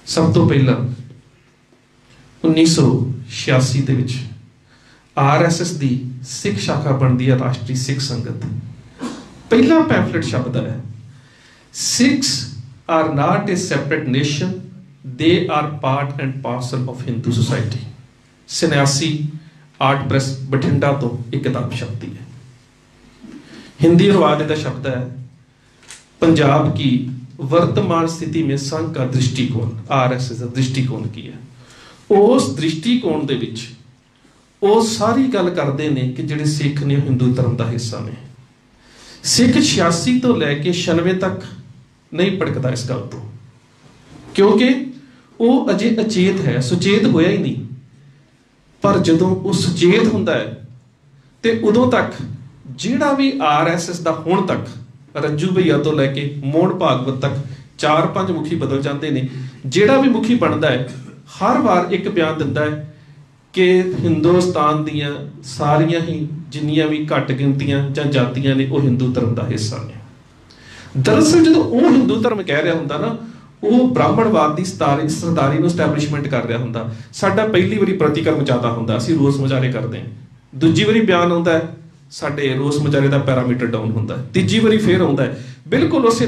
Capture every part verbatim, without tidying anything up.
सब तो पहला उन्नीस सौ छियासी दे विच आर एस एस की सिख शाखा बनती है राष्ट्रीय सिख संगत। पहला पैम्फलेट शब्द है Sikhs are not a separate nation, they are part and parcel of Hindu society. Sanyasi art press Bathinda तो एक किताब छपती है। हिंदी अनुवाद का शब्द है पंजाब की वर्तमान स्थिति में संघ का दृष्टिकोण, आर एस एस का दृष्टिकोण की है। उस दृष्टिकोण दे विच वो सारी गल करते हैं कि जिहड़े सिख ने हिंदू धर्म का हिस्सा ने। सिख छियासी तो लैके छानवे तक नहीं भड़कता इस गल तो, क्योंकि वो अजे अचेत है, सुचेत होया ही नहीं। पर जदों वो सुचेत हुंदा है ते उदों तक जिहड़ा भी आर एस एस का हुण तक रज्जू भैया तो लैके मोहन भागवत तक चार पांच मुखी बदल जाते हैं। जिहड़ा भी मुखी बनता है हर बार एक बयान दिंदा है कि हिंदुस्तान दियां सारियां ही जिन्नियां भी घट गिनतियां जां जातियां ने वो हिंदू धर्म का हिस्सा ने। दरअसल जो वो हिंदू धर्म कह रहा हुंदा ना, वो ब्राह्मणवाद की सतारी सरदारी नूं स्टैबलिशमेंट कर रहा हुंदा। साडा पहली वारी प्रतिक्रम ज्यादा हुंदा, असीं रोस मुजारे करते हैं। दूजी वारी बयान आउंदा है साडे रोस मुजारे का पैरामीटर डाउन होता है। तीजी बारी फिर आता है। बिल्कुल उस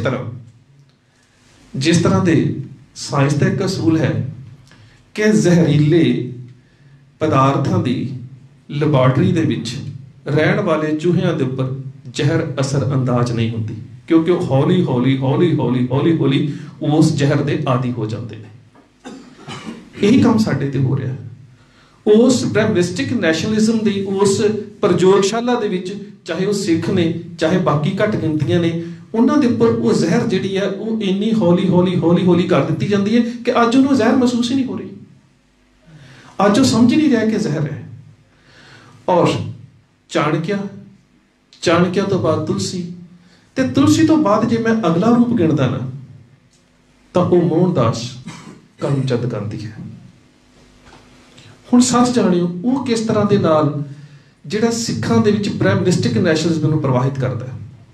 तरह जिस तरह के साइंस का एक असूल है कि जहरीले पदार्थों की लैबोरेटरी दे विच रहन वाले चूहियां दे उपर जहर असर अंदाज नहीं होती, क्योंकि वो हौली हौली हौली हौली हौली हौली उस जहर के आदि हो जाते हैं। यही काम साडे ते हो रहा है। उस ब्रह्मनिस्टिक नैशनलिज्म की उस प्रयोगशाला दे विच चाहे वो सिख ने चाहे बाकी घट गिनतियां ने, उन्होंने उपर वो जहर जी है वो इन्नी हौली हौली हौली हौली कर दी जाती है कि अज उन्होंने जहर महसूस ही नहीं हो रही। अज वो समझ नहीं रहा कि जहर है। और चाणक्य, चाणक्य तो बाद तुलसी, ते तुलसी तो बाद जे मैं अगला रूप गिनदा ना तो वो मोहनदास करमचंद गांधी है। हुण सच जाणियो वो किस तरह के नाल जिहड़ा सिखां दे विच ब्रह्मनिस्टिक नैशनलिज्म नूं प्रवाहित करता है।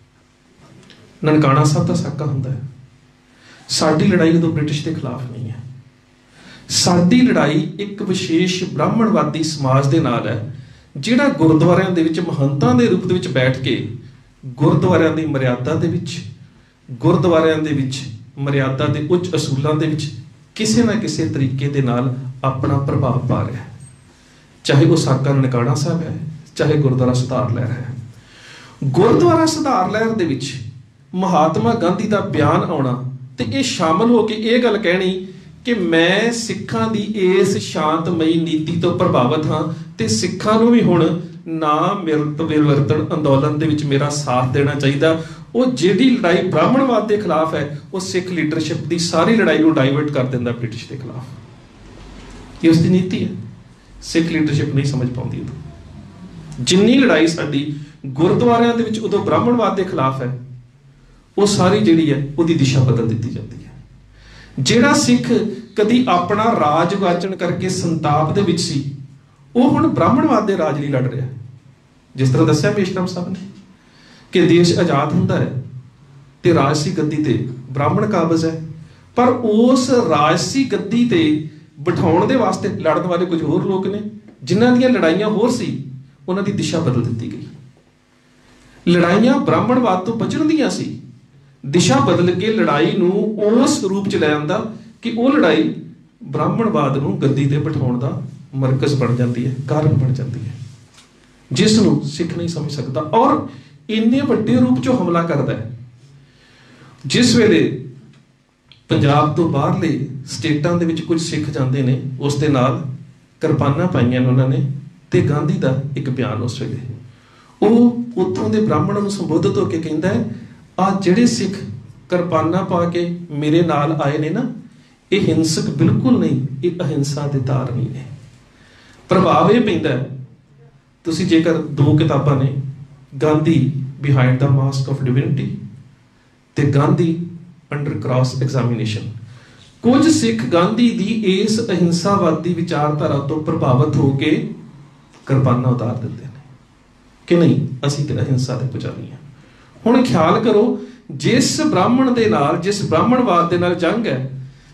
ननकाणा साहब का साका हुंदा है साडी लड़ाई उदों ब्रिटिश के खिलाफ नहीं है, साडी लड़ाई एक विशेष ब्राह्मणवादी समाज दे नाल है जिहड़ा गुरुद्वारियां दे विच महंतां दे रूप दे विच बैठ के गुरुद्वारियां दी मर्यादा दे विच गुरुद्वारियां दे विच मर्यादा दे उच्च असूलां दे विच किसी ना किसी तरीके दे नाल अपना प्रभाव पा रहा है। चाहे वो साका ननकाणा साहब है, चाहे गुरुद्वारा सुधार लहर है। गुरुद्वारा सुधार लहर दे विच महात्मा गांधी का बयान आना ते ये शामिल होके ये गल कहनी कि मैं सिखां दी इस शांतमई नीति तो प्रभावित हाँ ते सिखां नूं भी हुण ना मिरवरतन अंदोलन दे विच मेरा साथ देना चाहिए। वो जिहड़ी लड़ाई ब्राह्मणवाद के खिलाफ है वो सिख लीडरशिप की सारी लड़ाई को डाइवर्ट कर देंदा ब्रिटिश के खिलाफ। ये उसकी नीति है। सिख लीडरशिप नहीं समझ पाती। उदों जिन्नी लड़ाई साडी गुरुद्वारियां दे विच उदों ब्राह्मणवाद के खिलाफ है वो सारी जिहड़ी है उसकी दिशा बदल दी जाती है। जिहड़ा सिख कदी अपना राज वाचन करके संताप दे विच सी वो हुण ब्राह्मणवाद के राज लई लड़ रहा है। जिस तरह दस्सिया मेशराम साहब ने कि देश आजाद होंदा है ते राजसी गद्दी ते ब्राह्मण काबज है, पर उस राजसी गद्दी ते बिठाउण दे वास्ते लड़न वाले कुछ होर लोग ने जिन्हां दीयां लड़ाइयां होर सी, उन्हां दी दिशा बदल दी गई। लड़ाइयां ब्राह्मणवाद तो बचण दीयां सी, दिशा बदल के लड़ाई नूं उस रूप च लै आंदा कि वो लड़ाई ब्राह्मणवाद नूं गद्दी ते बिठाउण दा मरकज बन जाती है, कारण बन जाती है, जिसनूं सिख नहीं समझ सकता और इन्ने वड्डे रूप चो हमला करता है। जिस वेले पंजाब तो बाहरले स्टेटां दे विच कुछ सिख जाते हैं उस दे नाल किरपानां पाईयां उन्होंने ते गांधी का एक बयान उस वेले वो उत्थों दे ब्राह्मणों नूं संबोधित होकर कहता है आ जिहड़े सिख किरपानां पा के मेरे नाल आए ने ना ये हिंसक बिल्कुल नहीं, ये अहिंसा दे धारनी ने। प्रभाव ये पैंदा है तुसीं जेकर दो किताबां ने Gandhi behind the mask of divinity ते गांधी अंडर क्रॉस एग्जामिनेशन, कुछ सिख गांधी दी इस अहिंसावादी विचारधारा तो प्रभावित होकर किरपानां उतार देते हैं कि नहीं असीं ते अहिंसा दे पुजारी हां। हुण ख्याल करो जिस ब्राह्मण दे नाल जिस ब्राह्मणवाद दे नाल जंग है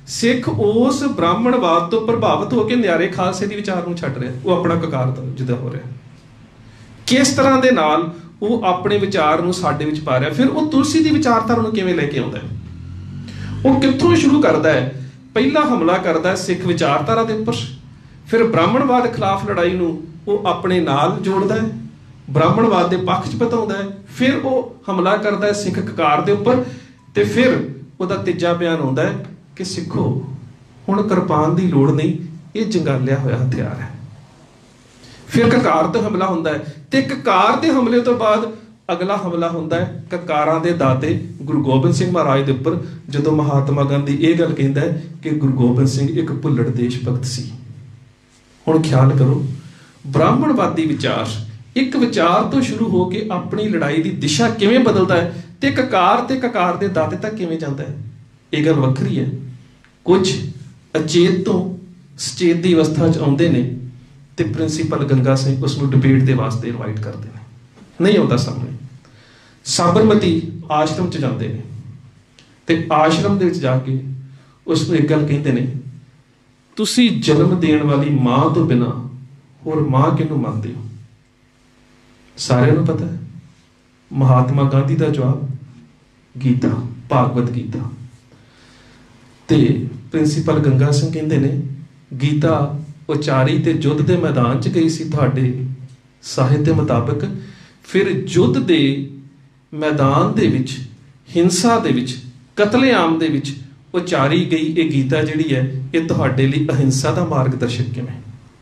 ਸਿੱਖ ਉਸ ਬ੍ਰਾਹਮਣਵਾਦ ਤੋਂ ਪ੍ਰਭਾਵਿਤ ਹੋ ਕੇ ਨਿਆਰੇ ਖਾਲਸੇ ਦੀ ਵਿਚਾਰ ਨੂੰ ਛੱਡ ਰਿਹਾ, ਉਹ ਆਪਣਾ ਕਕਾਰ ਜਿੱਦਾਂ ਹੋ ਰਿਹਾ। ਕਿਸ ਤਰ੍ਹਾਂ ਦੇ ਨਾਲ ਉਹ ਆਪਣੇ ਵਿਚਾਰ ਨੂੰ ਸਾਡੇ ਵਿੱਚ ਪਾ ਰਿਹਾ। ਫਿਰ ਉਹ ਤੁਲਸੀ ਦੀ ਵਿਚਾਰਧਾਰਾ ਨੂੰ ਕਿਵੇਂ ਲੈ ਕੇ ਆਉਂਦਾ ਹੈ? ਉਹ ਕਿੱਥੋਂ ਸ਼ੁਰੂ ਕਰਦਾ ਹੈ? ਪਹਿਲਾ ਹਮਲਾ ਕਰਦਾ ਸਿੱਖ ਵਿਚਾਰਧਾਰਾ ਦੇ ਉੱਪਰ, ਫਿਰ ਬ੍ਰਾਹਮਣਵਾਦ ਖਿਲਾਫ ਲੜਾਈ ਨੂੰ ਉਹ ਆਪਣੇ ਨਾਲ ਜੋੜਦਾ ਹੈ, ਬ੍ਰਾਹਮਣਵਾਦ ਦੇ ਪੱਖ 'ਚ ਬਤਾਉਂਦਾ ਹੈ, ਫਿਰ ਉਹ ਹਮਲਾ ਕਰਦਾ ਹੈ ਸਿੱਖ ਕਕਾਰ ਦੇ ਉੱਪਰ, ਤੇ ਫਿਰ ਉਹਦਾ ਤੀਜਾ ਬਿਆਨ ਆਉਂਦਾ ਹੈ ਕਿ ਸਿੱਖੋ ਹੁਣ ਕਿਰਪਾਨ ਦੀ ਲੋੜ ਨਹੀਂ, ਇਹ ਜੰਗਾਲਿਆ ਹੋਇਆ ਹਥਿਆਰ ਹੈ। ਫਿਰ ਕਕਾਰ ਤੋਂ ਹਮਲਾ ਹੁੰਦਾ ਹੈ, ਤੇ ਕਕਾਰ ਦੇ ਹਮਲੇ ਤੋਂ ਬਾਅਦ ਅਗਲਾ ਹਮਲਾ ਹੁੰਦਾ ਹੈ ਕਕਾਰਾਂ ਦੇ ਦਾਤੇ ਗੁਰੂ ਗੋਬਿੰਦ ਸਿੰਘ ਮਹਾਰਾਜ ਦੇ ਉੱਪਰ, ਜਦੋਂ ਮਹਾਤਮਾ ਗਾਂਧੀ ਇਹ ਗੱਲ ਕਹਿੰਦਾ ਹੈ ਕਿ ਗੁਰੂ ਗੋਬਿੰਦ ਸਿੰਘ ਇੱਕ ਭੁੱਲੜ ਦੇਸ਼ ਭਗਤ ਸੀ। ਹੁਣ ਖਿਆਲ ਕਰੋ, ਬ੍ਰਾਹਮਣਵਾਦੀ ਵਿਚਾਰ ਇੱਕ ਵਿਚਾਰ ਤੋਂ ਸ਼ੁਰੂ ਹੋ ਕੇ ਆਪਣੀ ਲੜਾਈ ਦੀ ਦਿਸ਼ਾ ਕਿਵੇਂ ਬਦਲਦਾ ਹੈ, ਤੇ ਕਕਾਰ ਤੇ ਕਕਾਰ ਦੇ ਦਾਤੇ ਤੱਕ ਕਿਵੇਂ ਜਾਂਦਾ ਹੈ। ਇਹ ਗੱਲ ਵੱਖਰੀ ਹੈ। ਕੁਝ ਅਚੇਤ ਤੋਂ ਸਚੇਤ ਦੀ ਅਵਸਥਾ 'ਚ ਆਉਂਦੇ ਨੇ ਤੇ ਪ੍ਰਿੰਸੀਪਲ ਗੰਗਾ ਸਿੰਘ ਉਸ ਨੂੰ ਡਿਬੇਟ ਦੇ ਵਾਸਤੇ ਇਨਵਾਈਟ ਕਰਦੇ ਨੇ, ਨਹੀਂ ਆਉਂਦਾ ਸਾਹਮਣੇ। ਸਾਬਰਮਤੀ ਆਸ਼ਰਮ 'ਚ ਜਾਂਦੇ ਨੇ ਤੇ ਆਸ਼ਰਮ ਦੇ ਵਿੱਚ ਜਾ ਕੇ ਉਸ ਨੂੰ ਇੱਕ ਗੱਲ ਕਹਿੰਦੇ ਨੇ, ਤੁਸੀਂ ਜਨਮ ਦੇਣ ਵਾਲੀ ਮਾਂ ਤੋਂ ਬਿਨਾਂ ਹੋਰ ਮਾਂ ਕਿਹਨੂੰ ਮੰਨਦੇ ਹੋ? ਸਾਰਿਆਂ ਨੂੰ ਪਤਾ ਹੈ ਮਹਾਤਮਾ ਗਾਂਧੀ ਦਾ ਜਵਾਬ ਗੀਤਾ, ਭਾਗਵਤ ਗੀਤਾ। ਤੇ ਪ੍ਰਿੰਸੀਪਲ ਗੰਗਾ ਸਿੰਘ ਕਹਿੰਦੇ ਨੇ ਗੀਤਾ ਉਚਾਰੀ ਤੇ ਯੁੱਧ ਦੇ ਮੈਦਾਨ 'ਚ ਗਈ ਸੀ ਤੁਹਾਡੇ ਸਾਹਿਤ ਦੇ ਮੁਤਾਬਕ, ਫਿਰ ਯੁੱਧ ਦੇ ਮੈਦਾਨ ਦੇ ਵਿੱਚ, ਹਿੰਸਾ ਦੇ ਵਿੱਚ, ਕਤਲੇਆਮ ਦੇ ਵਿੱਚ ਉਚਾਰੀ ਗਈ ਇਹ ਗੀਤਾ ਜਿਹੜੀ ਹੈ, ਇਹ ਤੁਹਾਡੇ ਲਈ ਅਹਿੰਸਾ ਦਾ ਮਾਰਗਦਰਸ਼ਕ ਕਿਵੇਂ?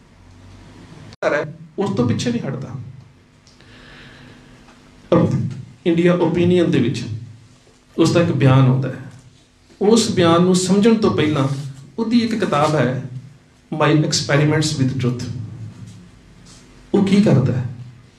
ਉਸ ਤੋਂ ਪਿੱਛੇ ਨਹੀਂ ਹਟਦਾ। ਇੰਡੀਆ ਓਪੀਨੀਅਨ ਦੇ ਵਿੱਚ ਉਸ ਦਾ ਇੱਕ ਬਿਆਨ ਆਉਂਦਾ ਹੈ। ਉਸ ਬਿਆਨ ਨੂੰ ਸਮਝਣ ਤੋਂ ਪਹਿਲਾਂ ਉਹਦੀ ਇੱਕ ਕਿਤਾਬ ਹੈ ਮਾਈ ਐਕਸਪੈਰੀਮੈਂਟਸ ਵਿਦ ਟਰੁਥ। ਉਹ ਕੀ ਕਰਦਾ ਹੈ?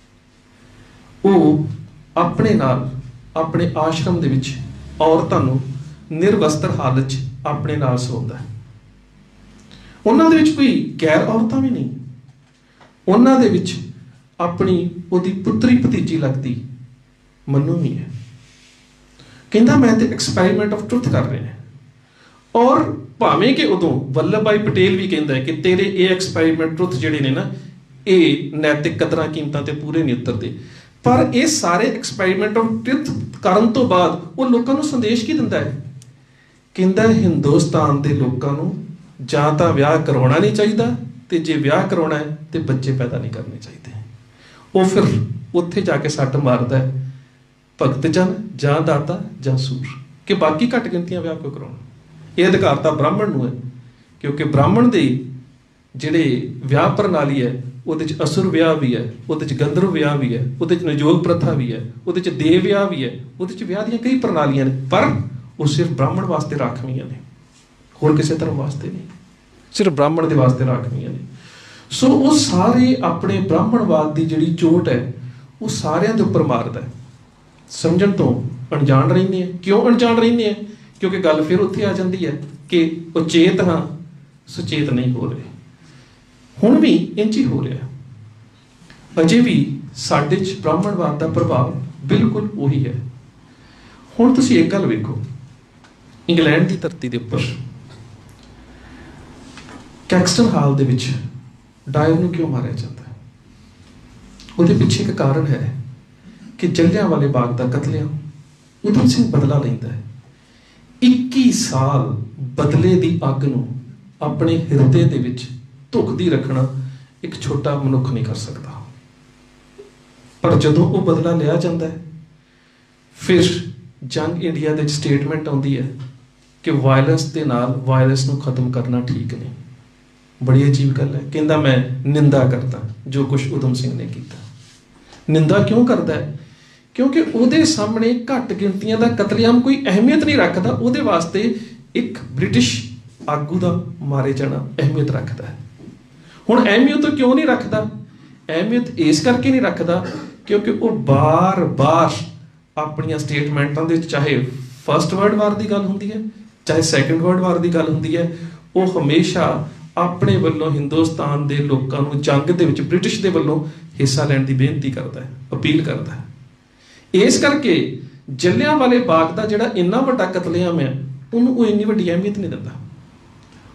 ਉਹ ਆਪਣੇ ਨਾਲ ਆਪਣੇ ਆਸ਼ਰਮ ਦੇ ਵਿੱਚ ਔਰਤਾਂ ਨੂੰ ਨਿਰਵਸਤਰ ਹਾਲਤ 'ਚ ਆਪਣੇ ਨਾਲ ਸੌਂਦਾ ਹੈ। ਉਹਨਾਂ ਦੇ ਵਿੱਚ ਕੋਈ ਗੈਰ ਔਰਤਾਂ ਵੀ ਨਹੀਂ, ਉਹਨਾਂ ਦੇ ਵਿੱਚ ਆਪਣੀ ਉਹਦੀ ਪੁੱਤਰੀ ਭਤੀਜੀ ਲੱਗਦੀ ਮਨੂ ਵੀ ਹੈ। ਕਹਿੰਦਾ ਮੈਂ ਤੇ ਐਕਸਪੈਰੀਮੈਂਟ ਆਫ ਟਰੁਥ ਕਰ ਰਿਹਾ। ਔਰ ਭਾਵੇਂ ਕਿ ਉਦੋਂ ਵੱਲਭ ਭਾਈ ਪਟੇਲ ਵੀ ਕਹਿੰਦਾ ਹੈ ਕਿ ਤੇਰੇ ਇਹ ਐਕਸਪੈਰੀਮੈਂਟ ਟਰੁਥ ਜਿਹੜੇ ਨੇ ਨਾ, ਇਹ ਨੈਤਿਕ ਕਦਰਾਂ ਕੀਮਤਾਂ ਤੇ ਪੂਰੇ ਨਹੀਂ ਉਤਰਦੇ, ਪਰ ਇਹ ਸਾਰੇ ਐਕਸਪੈਰੀਮੈਂਟ ਆਫ ਟਰੁਥ ਕਰਨ ਤੋਂ ਬਾਅਦ ਉਹ ਲੋਕਾਂ ਨੂੰ ਸੰਦੇਸ਼ ਕੀ ਦਿੰਦਾ ਹੈ? ਕਹਿੰਦਾ ਹਿੰਦੁਸਤਾਨ ਦੇ ਲੋਕਾਂ ਨੂੰ ਜਾਂ ਤਾਂ ਵਿਆਹ ਕਰਵਾਉਣਾ ਨਹੀਂ ਚਾਹੀਦਾ, ਤੇ ਜੇ ਵਿਆਹ ਕਰਵਾਉਣਾ ਹੈ ਤੇ ਬੱਚੇ ਪੈਦਾ ਨਹੀਂ ਕਰਨੇ ਚਾਹੀਦੇ। ਉਹ ਫਿਰ ਉੱਥੇ ਜਾ ਕੇ ਸੱਟ ਮਾਰਦਾ ਹੈ ਭਗਤ ਜਨ ਜਾਂ ਦਾਤਾ ਜਾਂ ਸੂਰ, ਕਿ ਬਾਕੀ ਘੱਟ ਗਿਣਤੀਆਂ ਵਿਆਹ ਕਿਉਂ ਕਰਾਉਣ? ਇਹ ਅਧਿਕਾਰ ਤਾਂ ਬ੍ਰਾਹਮਣ ਨੂੰ ਹੈ, ਕਿਉਂਕਿ ਬ੍ਰਾਹਮਣ ਦੇ ਜਿਹੜੇ ਵਿਆਹ ਪ੍ਰਣਾਲੀ ਹੈ ਉਹਦੇ 'ਚ ਅਸੁਰ ਵਿਆਹ ਵੀ ਹੈ, ਉਹਦੇ 'ਚ ਗੰਧਰਵ ਵਿਆਹ ਵੀ ਹੈ, ਉਹਦੇ 'ਚ ਨਜੋਗ ਪ੍ਰਥਾ ਵੀ ਹੈ, ਉਹਦੇ 'ਚ ਦੇਵ ਵਿਆਹ ਵੀ ਹੈ, ਉਹਦੇ 'ਚ ਵਿਆਹ ਦੀਆਂ ਕਈ ਪ੍ਰਣਾਲੀਆਂ ਨੇ, ਪਰ ਉਹ ਸਿਰਫ ਬ੍ਰਾਹਮਣ ਵਾਸਤੇ ਰਾਖਵੀਆਂ ਨੇ, ਹੋਰ ਕਿਸੇ ਧਰਮ ਵਾਸਤੇ ਨਹੀਂ, ਸਿਰਫ ਬ੍ਰਾਹਮਣ ਦੇ ਵਾਸਤੇ ਰਾਖਵੀਆਂ ਨੇ। ਸੋ ਉਹ ਸਾਰੇ ਆਪਣੇ ਬ੍ਰਾਹਮਣਵਾਦ ਦੀ ਜਿਹੜੀ ਚੋਟ ਹੈ ਉਹ ਸਾਰਿਆਂ ਦੇ ਉੱਪਰ ਮਾਰਦਾ ਹੈ। ਸਮਝਣ ਤੋਂ ਅਣਜਾਣ ਰਹਿੰਦੇ ਆ। ਕਿਉਂ ਅਣਜਾਣ ਰਹਿੰਦੇ ਆ? ਕਿਉਂਕਿ ਗੱਲ ਫਿਰ ਉੱਥੇ ਆ ਜਾਂਦੀ ਹੈ ਕਿ ਉਚੇਤ ਹਾਂ, ਸੁਚੇਤ ਨਹੀਂ ਹੋ ਰਹੇ। ਹੁਣ ਵੀ ਇੰਝ ਹੀ ਹੋ ਰਿਹਾ, ਅਜੇ ਵੀ ਸਾਡੇ 'ਚ ਬ੍ਰਾਹਮਣਵਾਦ ਦਾ ਪ੍ਰਭਾਵ ਬਿਲਕੁਲ ਉਹੀ ਹੈ। ਹੁਣ ਤੁਸੀਂ ਇੱਕ ਗੱਲ ਵੇਖੋ, ਇੰਗਲੈਂਡ ਦੀ ਧਰਤੀ ਦੇ ਉੱਪਰ ਕੈਕਸਟਨ ਹਾਲ ਦੇ ਵਿੱਚ ਡਾਇਰ ਨੂੰ ਕਿਉਂ ਮਾਰਿਆ ਜਾਂਦਾ ਹੈ? ਉਹਦੇ ਪਿੱਛੇ ਇੱਕ ਕਾਰਨ ਹੈ ਕਿ ਜਲਿਆਂਵਾਲੇ ਬਾਗ ਦਾ ਕਤਲੇਆਮ ਊਧਮ ਸਿੰਘ ਬਦਲਾ ਲੈਂਦਾ ਹੈ। ਇੱਕੀ ਸਾਲ ਬਦਲੇ ਦੀ ਅੱਗ ਨੂੰ ਆਪਣੇ ਹਿਰਦੇ ਦੇ ਵਿੱਚ ਧੁਖਦੀ ਰੱਖਣਾ ਇੱਕ ਛੋਟਾ ਮਨੁੱਖ ਨਹੀਂ ਕਰ ਸਕਦਾ, ਪਰ ਜਦੋਂ ਉਹ ਬਦਲਾ ਲਿਆ ਜਾਂਦਾ ਹੈ, ਫਿਰ ਜੰਗ ਇੰਡੀਆ ਦੇ ਵਿੱਚ ਸਟੇਟਮੈਂਟ ਆਉਂਦੀ ਹੈ ਕਿ ਵਾਇਲੈਂਸ ਦੇ ਨਾਲ ਵਾਇਲੈਂਸ ਨੂੰ ਖਤਮ ਕਰਨਾ ਠੀਕ ਨਹੀਂ। ਬੜੀ ਅਜੀਬ ਗੱਲ ਹੈ। ਕਹਿੰਦਾ ਮੈਂ ਨਿੰਦਾ ਕਰਦਾ ਜੋ ਕੁਛ ਊਧਮ ਸਿੰਘ ਨੇ ਕੀਤਾ। ਨਿੰਦਾ ਕਿਉਂ ਕਰਦਾ ਹੈ? ਕਿਉਂਕਿ ਉਹਦੇ ਸਾਹਮਣੇ ਘੱਟ ਗਿਣਤੀਆਂ ਦਾ ਕਤਲੇਆਮ ਕੋਈ ਅਹਿਮੀਅਤ ਨਹੀਂ ਰੱਖਦਾ, ਉਹਦੇ ਵਾਸਤੇ ਇੱਕ ਬ੍ਰਿਟਿਸ਼ ਆਗੂ ਦਾ ਮਾਰੇ ਜਾਣਾ ਅਹਿਮੀਅਤ ਰੱਖਦਾ ਹੈ। ਹੁਣ ਅਹਿਮੀਅਤ ਕਿਉਂ ਨਹੀਂ ਰੱਖਦਾ? ਅਹਿਮੀਅਤ ਇਸ ਕਰਕੇ ਨਹੀਂ ਰੱਖਦਾ ਕਿਉਂਕਿ ਉਹ ਬਾਰ-ਬਾਰ ਆਪਣੀਆਂ ਸਟੇਟਮੈਂਟਾਂ ਦੇ ਵਿੱਚ, ਚਾਹੇ ਫਸਟ ਵਰਲਡ ਵਾਰ ਦੀ ਗੱਲ ਹੁੰਦੀ ਹੈ, ਚਾਹੇ ਸੈਕੰਡ ਵਰਲਡ ਵਾਰ ਦੀ ਗੱਲ ਹੁੰਦੀ ਹੈ, ਉਹ ਹਮੇਸ਼ਾ ਆਪਣੇ ਵੱਲੋਂ ਹਿੰਦੁਸਤਾਨ ਦੇ ਲੋਕਾਂ ਨੂੰ ਜੰਗ ਦੇ ਵਿੱਚ ਬ੍ਰਿਟਿਸ਼ ਦੇ ਵੱਲੋਂ ਹਿੱਸਾ ਲੈਣ ਦੀ ਬੇਨਤੀ ਕਰਦਾ ਹੈ, ਅਪੀਲ ਕਰਦਾ ਹੈ। ਇਸ ਕਰਕੇ ਜਲਿਆਂਵਾਲੇ ਬਾਗ ਦਾ ਜਿਹੜਾ ਇੰਨਾ ਵੱਡਾ ਕਤਲੇਆਮ ਹੈ ਉਹਨੂੰ ਉਹ ਇੰਨੀ ਵੱਡੀ ਅਹਿਮੀਅਤ ਨਹੀਂ ਦਿੰਦਾ।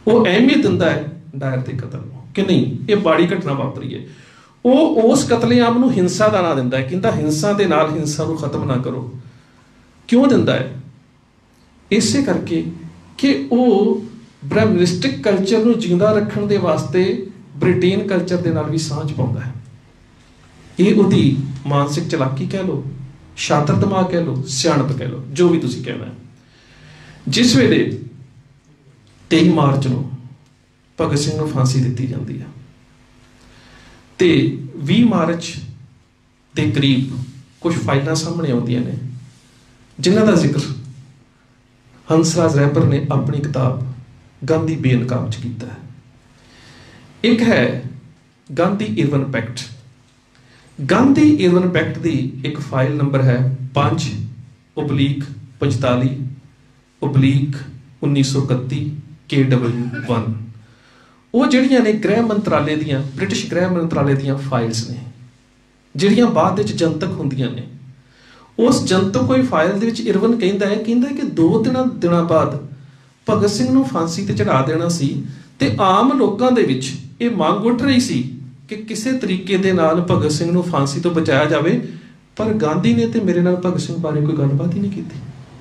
ਉਹ ਅਹਿਮੀਅਤ ਦਿੰਦਾ ਹੈ ਡਾਇਰ ਦੇ ਕਤਲ ਨੂੰ ਕਿ ਨਹੀਂ ਇਹ ਮਾੜੀ ਘਟਨਾ ਵਾਪਰੀ ਹੈ। ਉਹ ਉਸ ਕਤਲੇਆਮ ਨੂੰ ਹਿੰਸਾ ਦਾ ਨਾਂ ਦਿੰਦਾ ਹੈ, ਕਹਿੰਦਾ ਹਿੰਸਾ ਦੇ ਨਾਲ ਹਿੰਸਾ ਨੂੰ ਖਤਮ ਨਾ ਕਰੋ। ਕਿਉਂ ਦਿੰਦਾ ਹੈ? ਇਸੇ ਕਰਕੇ ਕਿ ਉਹ ਬ੍ਰਹਮਨਿਸਟਿਕ ਕਲਚਰ ਨੂੰ ਜਿਉਂਦਾ ਰੱਖਣ ਦੇ ਵਾਸਤੇ ਬ੍ਰਿਟੇਨ ਕਲਚਰ ਦੇ ਨਾਲ ਵੀ ਸਾਂਝ ਪਾਉਂਦਾ ਹੈ। ਇਹ ਉਹਦੀ ਮਾਨਸਿਕ ਚਲਾਕੀ ਕਹਿ ਲਓ, ਸ਼ਾਤਰ ਦਿਮਾਗ ਕਹਿ ਲਓ, ਸਿਆਣਪ ਕਹਿ ਲਓ, ਜੋ ਵੀ ਤੁਸੀਂ ਕਹਿਣਾ ਹੈ। ਜਿਸ ਵੇਲੇ ਤੇਈ ਮਾਰਚ ਨੂੰ ਭਗਤ ਸਿੰਘ ਨੂੰ ਫਾਂਸੀ ਦਿੱਤੀ ਜਾਂਦੀ ਹੈ ਤੇ ਵੀਹ ਮਾਰਚ ਦੇ ਕਰੀਬ ਕੁਝ ਫਾਈਲਾਂ ਸਾਹਮਣੇ ਆਉਂਦੀਆਂ ਨੇ ਜਿਨ੍ਹਾਂ ਦਾ ਜ਼ਿਕਰ ਹੰਸਰਾਜ ਰਹਿਬਰ ਨੇ ਆਪਣੀ ਕਿਤਾਬ ਗਾਂਧੀ ਬੇਨਕਾਮ 'ਚ ਕੀਤਾ ਹੈ। ਇੱਕ ਹੈ Gandhi Irwin pact. Gandhi Irwin pact ਦੀ ਇੱਕ ਫਾਈਲ ਨੰਬਰ ਹੈ ਪੰਜ ਉਬਲੀਕ ਪੰਤਾਲੀ ਉਬਲੀਕ ਉੱਨੀ ਸੌ ਇਕੱਤੀ ਕੇ ਡਬਲਯੂ ਵਨ। ਉਹ ਜਿਹੜੀਆਂ ਨੇ ਗ੍ਰਹਿ ਮੰਤਰਾਲੇ ਦੀਆਂ, ਬ੍ਰਿਟਿਸ਼ ਗ੍ਰਹਿ ਮੰਤਰਾਲੇ ਦੀਆਂ ਫਾਈਲਸ ਨੇ ਜਿਹੜੀਆਂ ਬਾਅਦ ਵਿੱਚ ਜਨਤਕ ਹੁੰਦੀਆਂ ਨੇ। ਉਸ ਜਨਤਕ ਕੋਈ ਫਾਈਲ ਦੇ ਵਿੱਚ ਇਰਵਨ ਕਹਿੰਦਾ ਹੈ ਕਹਿੰਦਾ ਕਿ ਦੋ ਦਿਨਾਂ ਦਿਨਾਂ ਬਾਅਦ ਭਗਤ ਸਿੰਘ ਨੂੰ ਫਾਂਸੀ ਤੇ ਚੜਾ ਦੇਣਾ ਸੀ ਤੇ ਆਮ ਲੋਕਾਂ ਦੇ ਵਿੱਚ ਇਹ ਮੰਗ ਉੱਠ ਰਹੀ ਸੀ ਕਿ ਕਿਸੇ ਤਰੀਕੇ ਦੇ ਨਾਲ ਭਗਤ ਸਿੰਘ ਨੂੰ ਫਾਂਸੀ ਤੋਂ ਬਚਾਇਆ ਜਾਵੇ, ਪਰ ਗਾਂਧੀ ਨੇ ਤੇ ਮੇਰੇ ਨਾਲ ਭਗਤ ਸਿੰਘ ਬਾਰੇ ਕੋਈ ਗੱਲਬਾਤ ਹੀ ਨਹੀਂ ਕੀਤੀ।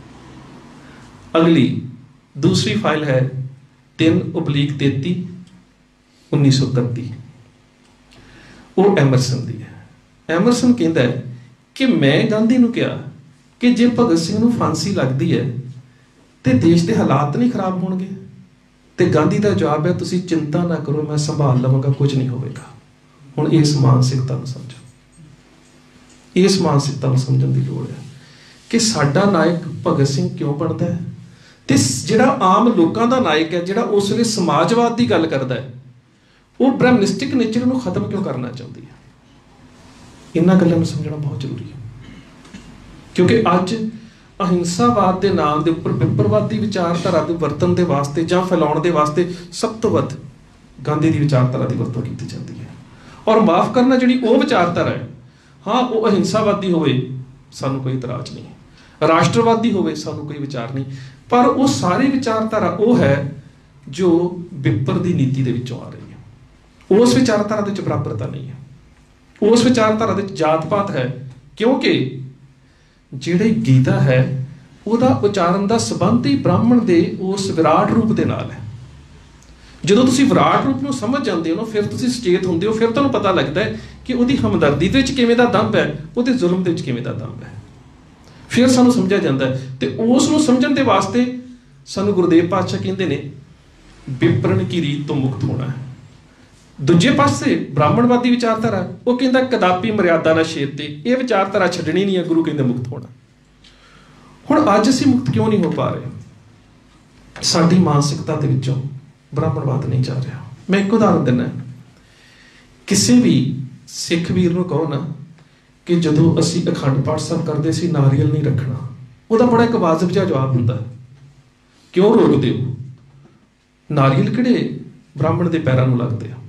ਅਗਲੀ ਦੂਸਰੀ ਫਾਈਲ ਹੈ ਤਿੰਨ ਉਬਲੀਕ ਤੇਤੀ ਉੱਨੀ ਸੌ ਇਕੱਤੀ। ਉਹ ਐਮਰਸਨ ਦੀ ਹੈ। ਐਮਰਸਨ ਕਹਿੰਦਾ ਹੈ ਕਿ ਮੈਂ ਗਾਂਧੀ ਨੂੰ ਕਿਹਾ ਕਿ ਜੇ ਭਗਤ ਸਿੰਘ ਨੂੰ ਫਾਂਸੀ ਲੱਗਦੀ ਹੈ ਤੇ ਦੇਸ਼ ਦੇ ਹਾਲਾਤ ਨਹੀਂ ਖਰਾਬ ਹੋਣਗੇ, ਤੇ ਗਾਂਧੀ ਦਾ ਜਵਾਬ ਹੈ ਤੁਸੀਂ ਚਿੰਤਾ ਨਾ ਕਰੋ, ਮੈਂ ਸੰਭਾਲ ਲਵਾਂਗਾ, ਕੁਝ ਨਹੀਂ ਹੋਵੇਗਾ। ਹੁਣ ਇਸ ਮਾਨਸਿਕਤਾ ਨੂੰ ਸਮਝੋ, ਇਸ ਮਾਨਸਿਕਤਾ ਨੂੰ ਸਮਝਣ ਦੀ ਲੋੜ ਹੈ ਕਿ ਸਾਡਾ ਨਾਇਕ ਭਗਤ ਸਿੰਘ ਕਿਉਂ ਬਣਦਾ ਹੈ ਤੇ ਜਿਹੜਾ ਆਮ ਲੋਕਾਂ ਦਾ ਨਾਇਕ ਹੈ, ਜਿਹੜਾ ਉਸ ਵੇਲੇ ਸਮਾਜਵਾਦ ਦੀ ਗੱਲ ਕਰਦਾ ਹੈ, ਉਹ ਬ੍ਰਹਮਨਿਸਟਿਕ ਨੇਚਰ ਨੂੰ ਖਤਮ ਕਿਉਂ ਕਰਨਾ ਚਾਹੁੰਦੀ ਹੈ। ਇਹਨਾਂ ਗੱਲਾਂ ਨੂੰ ਸਮਝਣਾ ਬਹੁਤ ਜ਼ਰੂਰੀ ਹੈ ਕਿਉਂਕਿ ਅੱਜ ਅਹਿੰਸਾਵਾਦ ਦੇ ਨਾਮ ਦੇ ਉੱਪਰ ਬਿੰਬਰਵਾਦੀ ਵਿਚਾਰਧਾਰਾ ਦੇ ਵਰਤਣ ਦੇ ਵਾਸਤੇ ਜਾਂ ਫੈਲਾਉਣ ਦੇ ਵਾਸਤੇ ਸਭ ਤੋਂ ਵੱਧ ਗਾਂਧੀ ਦੀ ਵਿਚਾਰਧਾਰਾ ਦੀ ਵਰਤੋਂ ਕੀਤੀ ਜਾਂਦੀ ਹੈ। ਔਰ ਮਾਫ ਕਰਨਾ, ਜਿਹੜੀ ਉਹ ਵਿਚਾਰਧਾਰਾ ਹੈ, ਹਾਂ ਉਹ ਅਹਿੰਸਾਵਾਦੀ ਹੋਵੇ ਸਾਨੂੰ ਕੋਈ ਇਤਰਾਜ਼ ਨਹੀਂ, ਰਾਸ਼ਟਰਵਾਦੀ ਹੋਵੇ ਸਾਨੂੰ ਕੋਈ ਵਿਚਾਰ ਨਹੀਂ, ਪਰ ਉਹ ਸਾਰੀ ਵਿਚਾਰਧਾਰਾ ਉਹ ਹੈ ਜੋ ਬਿੱਪਰ ਦੀ ਨੀਤੀ ਦੇ ਵਿੱਚੋਂ ਆ ਰਹੀ ਹੈ। ਉਸ ਵਿਚਾਰਧਾਰਾ ਦੇ ਵਿੱਚ ਬਰਾਬਰਤਾ ਨਹੀਂ ਹੈ, ਉਸ ਵਿਚਾਰਧਾਰਾ ਦੇ ਵਿੱਚ ਜਾਤ ਪਾਤ ਹੈ, ਕਿਉਂਕਿ ਜਿਹੜੀ ਗੀਤਾ ਹੈ ਉਹਦਾ ਉਚਾਰਨ ਦਾ ਸੰਬੰਧ ਹੀ ਬ੍ਰਾਹਮਣ ਦੇ ਉਸ ਵਿਰਾਟ ਰੂਪ ਦੇ ਨਾਲ ਹੈ। ਜਦੋਂ ਤੁਸੀਂ ਵਿਰਾਟ ਰੂਪ ਨੂੰ ਸਮਝ ਜਾਂਦੇ ਹੋ ਨਾ, ਫਿਰ ਤੁਸੀਂ ਸੁਚੇਤ ਹੁੰਦੇ ਹੋ, ਫਿਰ ਤੁਹਾਨੂੰ ਪਤਾ ਲੱਗਦਾ ਹੈ ਕਿ ਉਹਦੀ ਹਮਦਰਦੀ ਦੇ ਵਿੱਚ ਕਿਵੇਂ ਦਾ ਦੰਭ ਹੈ, ਉਹਦੇ ਜ਼ੁਲਮ ਦੇ ਵਿੱਚ ਕਿਵੇਂ ਦਾ ਦੰਭ ਹੈ। ਫਿਰ ਸਾਨੂੰ ਸਮਝਿਆ ਜਾਂਦਾ ਹੈ ਤੇ ਉਸ ਨੂੰ ਸਮਝਣ ਦੇ ਵਾਸਤੇ ਸਾਨੂੰ ਗੁਰਦੇਵ ਪਾਤਸ਼ਾਹ ਕਹਿੰਦੇ ਨੇ ਵਿਪਰਨ ਕੀ ਰੀਤ ਤੋਂ ਮੁਕਤ ਹੋਣਾ ਹੈ। ਦੂਜੇ ਪਾਸੇ ਬ੍ਰਾਹਮਣਵਾਦੀ ਵਿਚਾਰਧਾਰਾ ਉਹ ਕਹਿੰਦਾ ਕਦਾਪੀ ਮਰਿਆਦਾ ਨਾ ਛੇਦ ਤੇ, ਇਹ ਵਿਚਾਰਧਾਰਾ ਛੱਡਣੀ ਨਹੀਂ ਹੈ, ਗੁਰੂ ਕਹਿੰਦੇ ਮੁਕਤ ਹੋਣਾ। ਹੁਣ ਅੱਜ ਅਸੀਂ ਮੁਕਤ ਕਿਉਂ ਨਹੀਂ ਹੋ ਪਾ ਰਹੇ? ਸਾਡੀ ਮਾਨਸਿਕਤਾ ਦੇ ਵਿੱਚੋਂ ਬ੍ਰਾਹਮਣਵਾਦ ਨਹੀਂ ਜਾ ਰਿਹਾ। ਮੈਂ ਇੱਕ ਉਦਾਹਰਨ ਦਿੰਦਾ, ਕਿਸੇ ਵੀ ਸਿੱਖ ਵੀਰ ਨੂੰ ਕਹੋ ਨਾ ਕਿ ਜਦੋਂ ਅਸੀਂ ਅਖੰਡ ਪਾਠ ਸਾਹਿਬ ਕਰਦੇ ਸੀ ਨਾਰੀਅਲ ਨਹੀਂ ਰੱਖਣਾ, ਉਹਦਾ ਬੜਾ ਇੱਕ ਵਾਜਬ ਜਿਹਾ ਜਵਾਬ ਹੁੰਦਾ, ਕਿਉਂ ਰੋਕਦੇ ਹੋ? ਨਾਰੀਅਲ ਕਿਹੜੇ ਬ੍ਰਾਹਮਣ ਦੇ ਪੈਰਾਂ ਨੂੰ ਲੱਗਦੇ ਆ?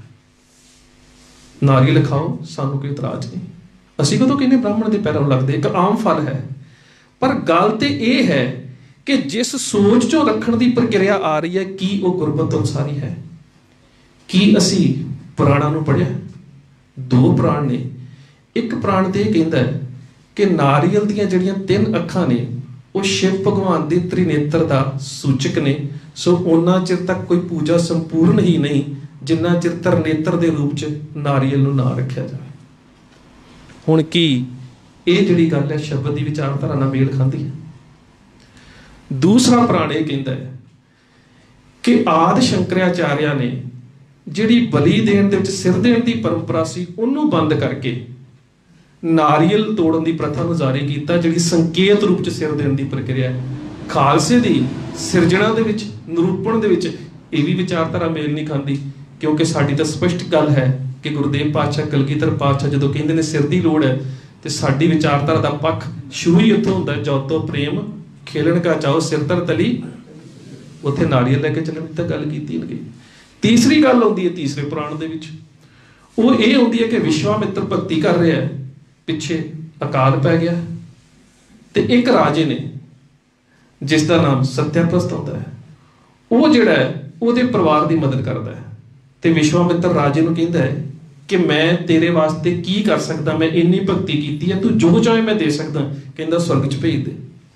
ਨਾਰੀਅਲ ਖਾਓ, ਸਾਨੂੰ ਕੋਈ ਇਤਰਾਜ਼ ਨਹੀਂ, ਅਸੀਂ ਕਦੋਂ ਕਹਿੰਦੇ ਬ੍ਰਾਹਮਣ ਦੇ ਪੈਰਾਂ ਨੂੰ ਲੱਗਦੇ? ਇੱਕ ਆਮ ਫਲ ਹੈ। ਪਰ ਗੱਲ ਤੇ ਇਹ ਹੈ ਕਿ ਜਿਸ ਸੋਚ ਚੋਂ ਰੱਖਣ ਦੀ ਪ੍ਰਕਿਰਿਆ ਆ ਰਹੀ ਹੈ, ਕੀ ਉਹ ਗੁਰਬਤ ਅਨੁਸਾਰੀ ਹੈ? ਕੀ ਅਸੀਂ ਪੁਰਾਣਾਂ ਨੂੰ ਪੜ੍ਹਿਆ? ਦੋ ਪੁਰਾਣ ਨੇ। ਇੱਕ ਪੁਰਾਣ ਤੇ ਇਹ ਕਹਿੰਦਾ ਹੈ ਕਿ ਨਾਰੀਅਲ ਦੀਆਂ ਜਿਹੜੀਆਂ ਤਿੰਨ ਅੱਖਾਂ ਨੇ ਉਹ ਸ਼ਿਵ ਭਗਵਾਨ ਦੀ ਤ੍ਰਿਨੇਤਰ ਦਾ ਸੂਚਕ ਨੇ, ਸੋ ਉਹਨਾਂ ਚਿਰ ਤੱਕ ਕੋਈ ਪੂਜਾ ਸੰਪੂਰਨ ਹੀ ਨਹੀਂ ਜਿੰਨਾ ਚਿਰ ਤ੍ਰਿਨੇਤਰ ਦੇ ਰੂਪ 'ਚ ਨਾਰੀਅਲ ਨੂੰ ਨਾ ਰੱਖਿਆ ਜਾਵੇ। ਹੁਣ ਕੀ ਇਹ ਜਿਹੜੀ ਗੱਲ ਹੈ ਸ਼ਬਦ ਦੀ ਵਿਚਾਰਧਾਰਾ ਨਾਲ ਮੇਲ ਖਾਂਦੀ ਹੈ? ਦੂਸਰਾ ਪੁਰਾਣ ਇਹ ਕਹਿੰਦਾ ਹੈ ਕਿ ਆਦਿ ਸ਼ੰਕਰਾਚਾਰਿਆ ਨੇ ਜਿਹੜੀ ਬਲੀ ਦੇਣ ਦੇ ਵਿੱਚ ਸਿਰ ਦੇਣ ਦੀ ਪਰੰਪਰਾ ਸੀ ਉਹਨੂੰ ਬੰਦ ਕਰਕੇ ਨਾਰੀਅਲ ਤੋੜਨ ਦੀ ਪ੍ਰਥਾ ਨੂੰ ਜਾਰੀ ਕੀਤਾ, ਜਿਹੜੀ ਸੰਕੇਤ ਰੂਪ 'ਚ ਸਿਰ ਦੇਣ ਦੀ ਪ੍ਰਕਿਰਿਆ ਹੈ। ਖਾਲਸੇ ਦੀ ਸਿਰਜਣਾ ਦੇ ਵਿੱਚ, ਨਿਰੂਪਣ ਦੇ ਵਿੱਚ ਇਹ ਵੀ ਵਿਚਾਰਧਾਰਾ ਮੇਲ ਨਹੀਂ ਖਾਂਦੀ, ਕਿਉਂਕਿ ਸਾਡੀ ਤਾਂ ਸਪਸ਼ਟ ਗੱਲ ਹੈ ਕਿ ਗੁਰਦੇਵ ਪਾਤਸ਼ਾਹ ਕਲਗੀਧਰ ਪਾਤਸ਼ਾਹ ਜਦੋਂ ਕਹਿੰਦੇ ਨੇ ਸਿਰ ਦੀ ਲੋੜ ਹੈ, ਤੇ ਸਾਡੀ ਵਿਚਾਰਧਾਰਾ ਦਾ ਪੱਖ ਸ਼ੁਰੂ ਹੀ ਉੱਥੋਂ ਹੁੰਦਾ, ਜੋ ਤੋਂ ਪ੍ਰੇਮ ਖੇਲਣ ਕਾ ਚਾਹੋ ਸਿਰ ਧਰ ਤਲੀ, ਉੱਥੇ ਨਾਰੀਅਲ ਲੈ ਕੇ ਚੱਲਣ ਦੀ ਤਾਂ ਗੱਲ ਕੀਤੀ ਨਹੀਂ ਗਈ। ਤੀਸਰੀ ਗੱਲ ਆਉਂਦੀ ਹੈ ਤੀਸਰੇ ਪੁਰਾਣ ਦੇ ਵਿੱਚ, ਉਹ ਇਹ ਆਉਂਦੀ ਹੈ ਕਿ ਵਿਸ਼ਵਾਮਿੱਤਰ ਭਗਤੀ ਕਰ ਰਿਹਾ ਹੈ, ਪਿੱਛੇ ਅਕਾਲ ਪੈ ਗਿਆ ਤੇ ਇੱਕ ਰਾਜੇ ਨੇ ਜਿਸ ਦਾ ਨਾਮ ਸਤਿਆਪ੍ਰਸਤ ਹੁੰਦਾ ਹੈ, ਉਹ ਜਿਹੜਾ ਹੈ ਉਹਦੇ ਪਰਿਵਾਰ ਦੀ ਮਦਦ ਕਰਦਾ ਹੈ ਤੇ ਵਿਸ਼ਵਾਮਿੱਤਰ ਰਾਜੇ ਨੂੰ ਕਹਿੰਦਾ ਹੈ ਕਿ ਮੈਂ ਤੇਰੇ ਵਾਸਤੇ ਕੀ ਕਰ ਸਕਦਾ, ਮੈਂ ਇੰਨੀ ਭਗਤੀ ਕੀਤੀ ਹੈ, ਤੂੰ ਜੋ ਚਾਹੇ ਮੈਂ ਦੇ ਸਕਦਾ। ਕਹਿੰਦਾ ਸਵਰਗ 'ਚ ਭੇਜ ਦੇ।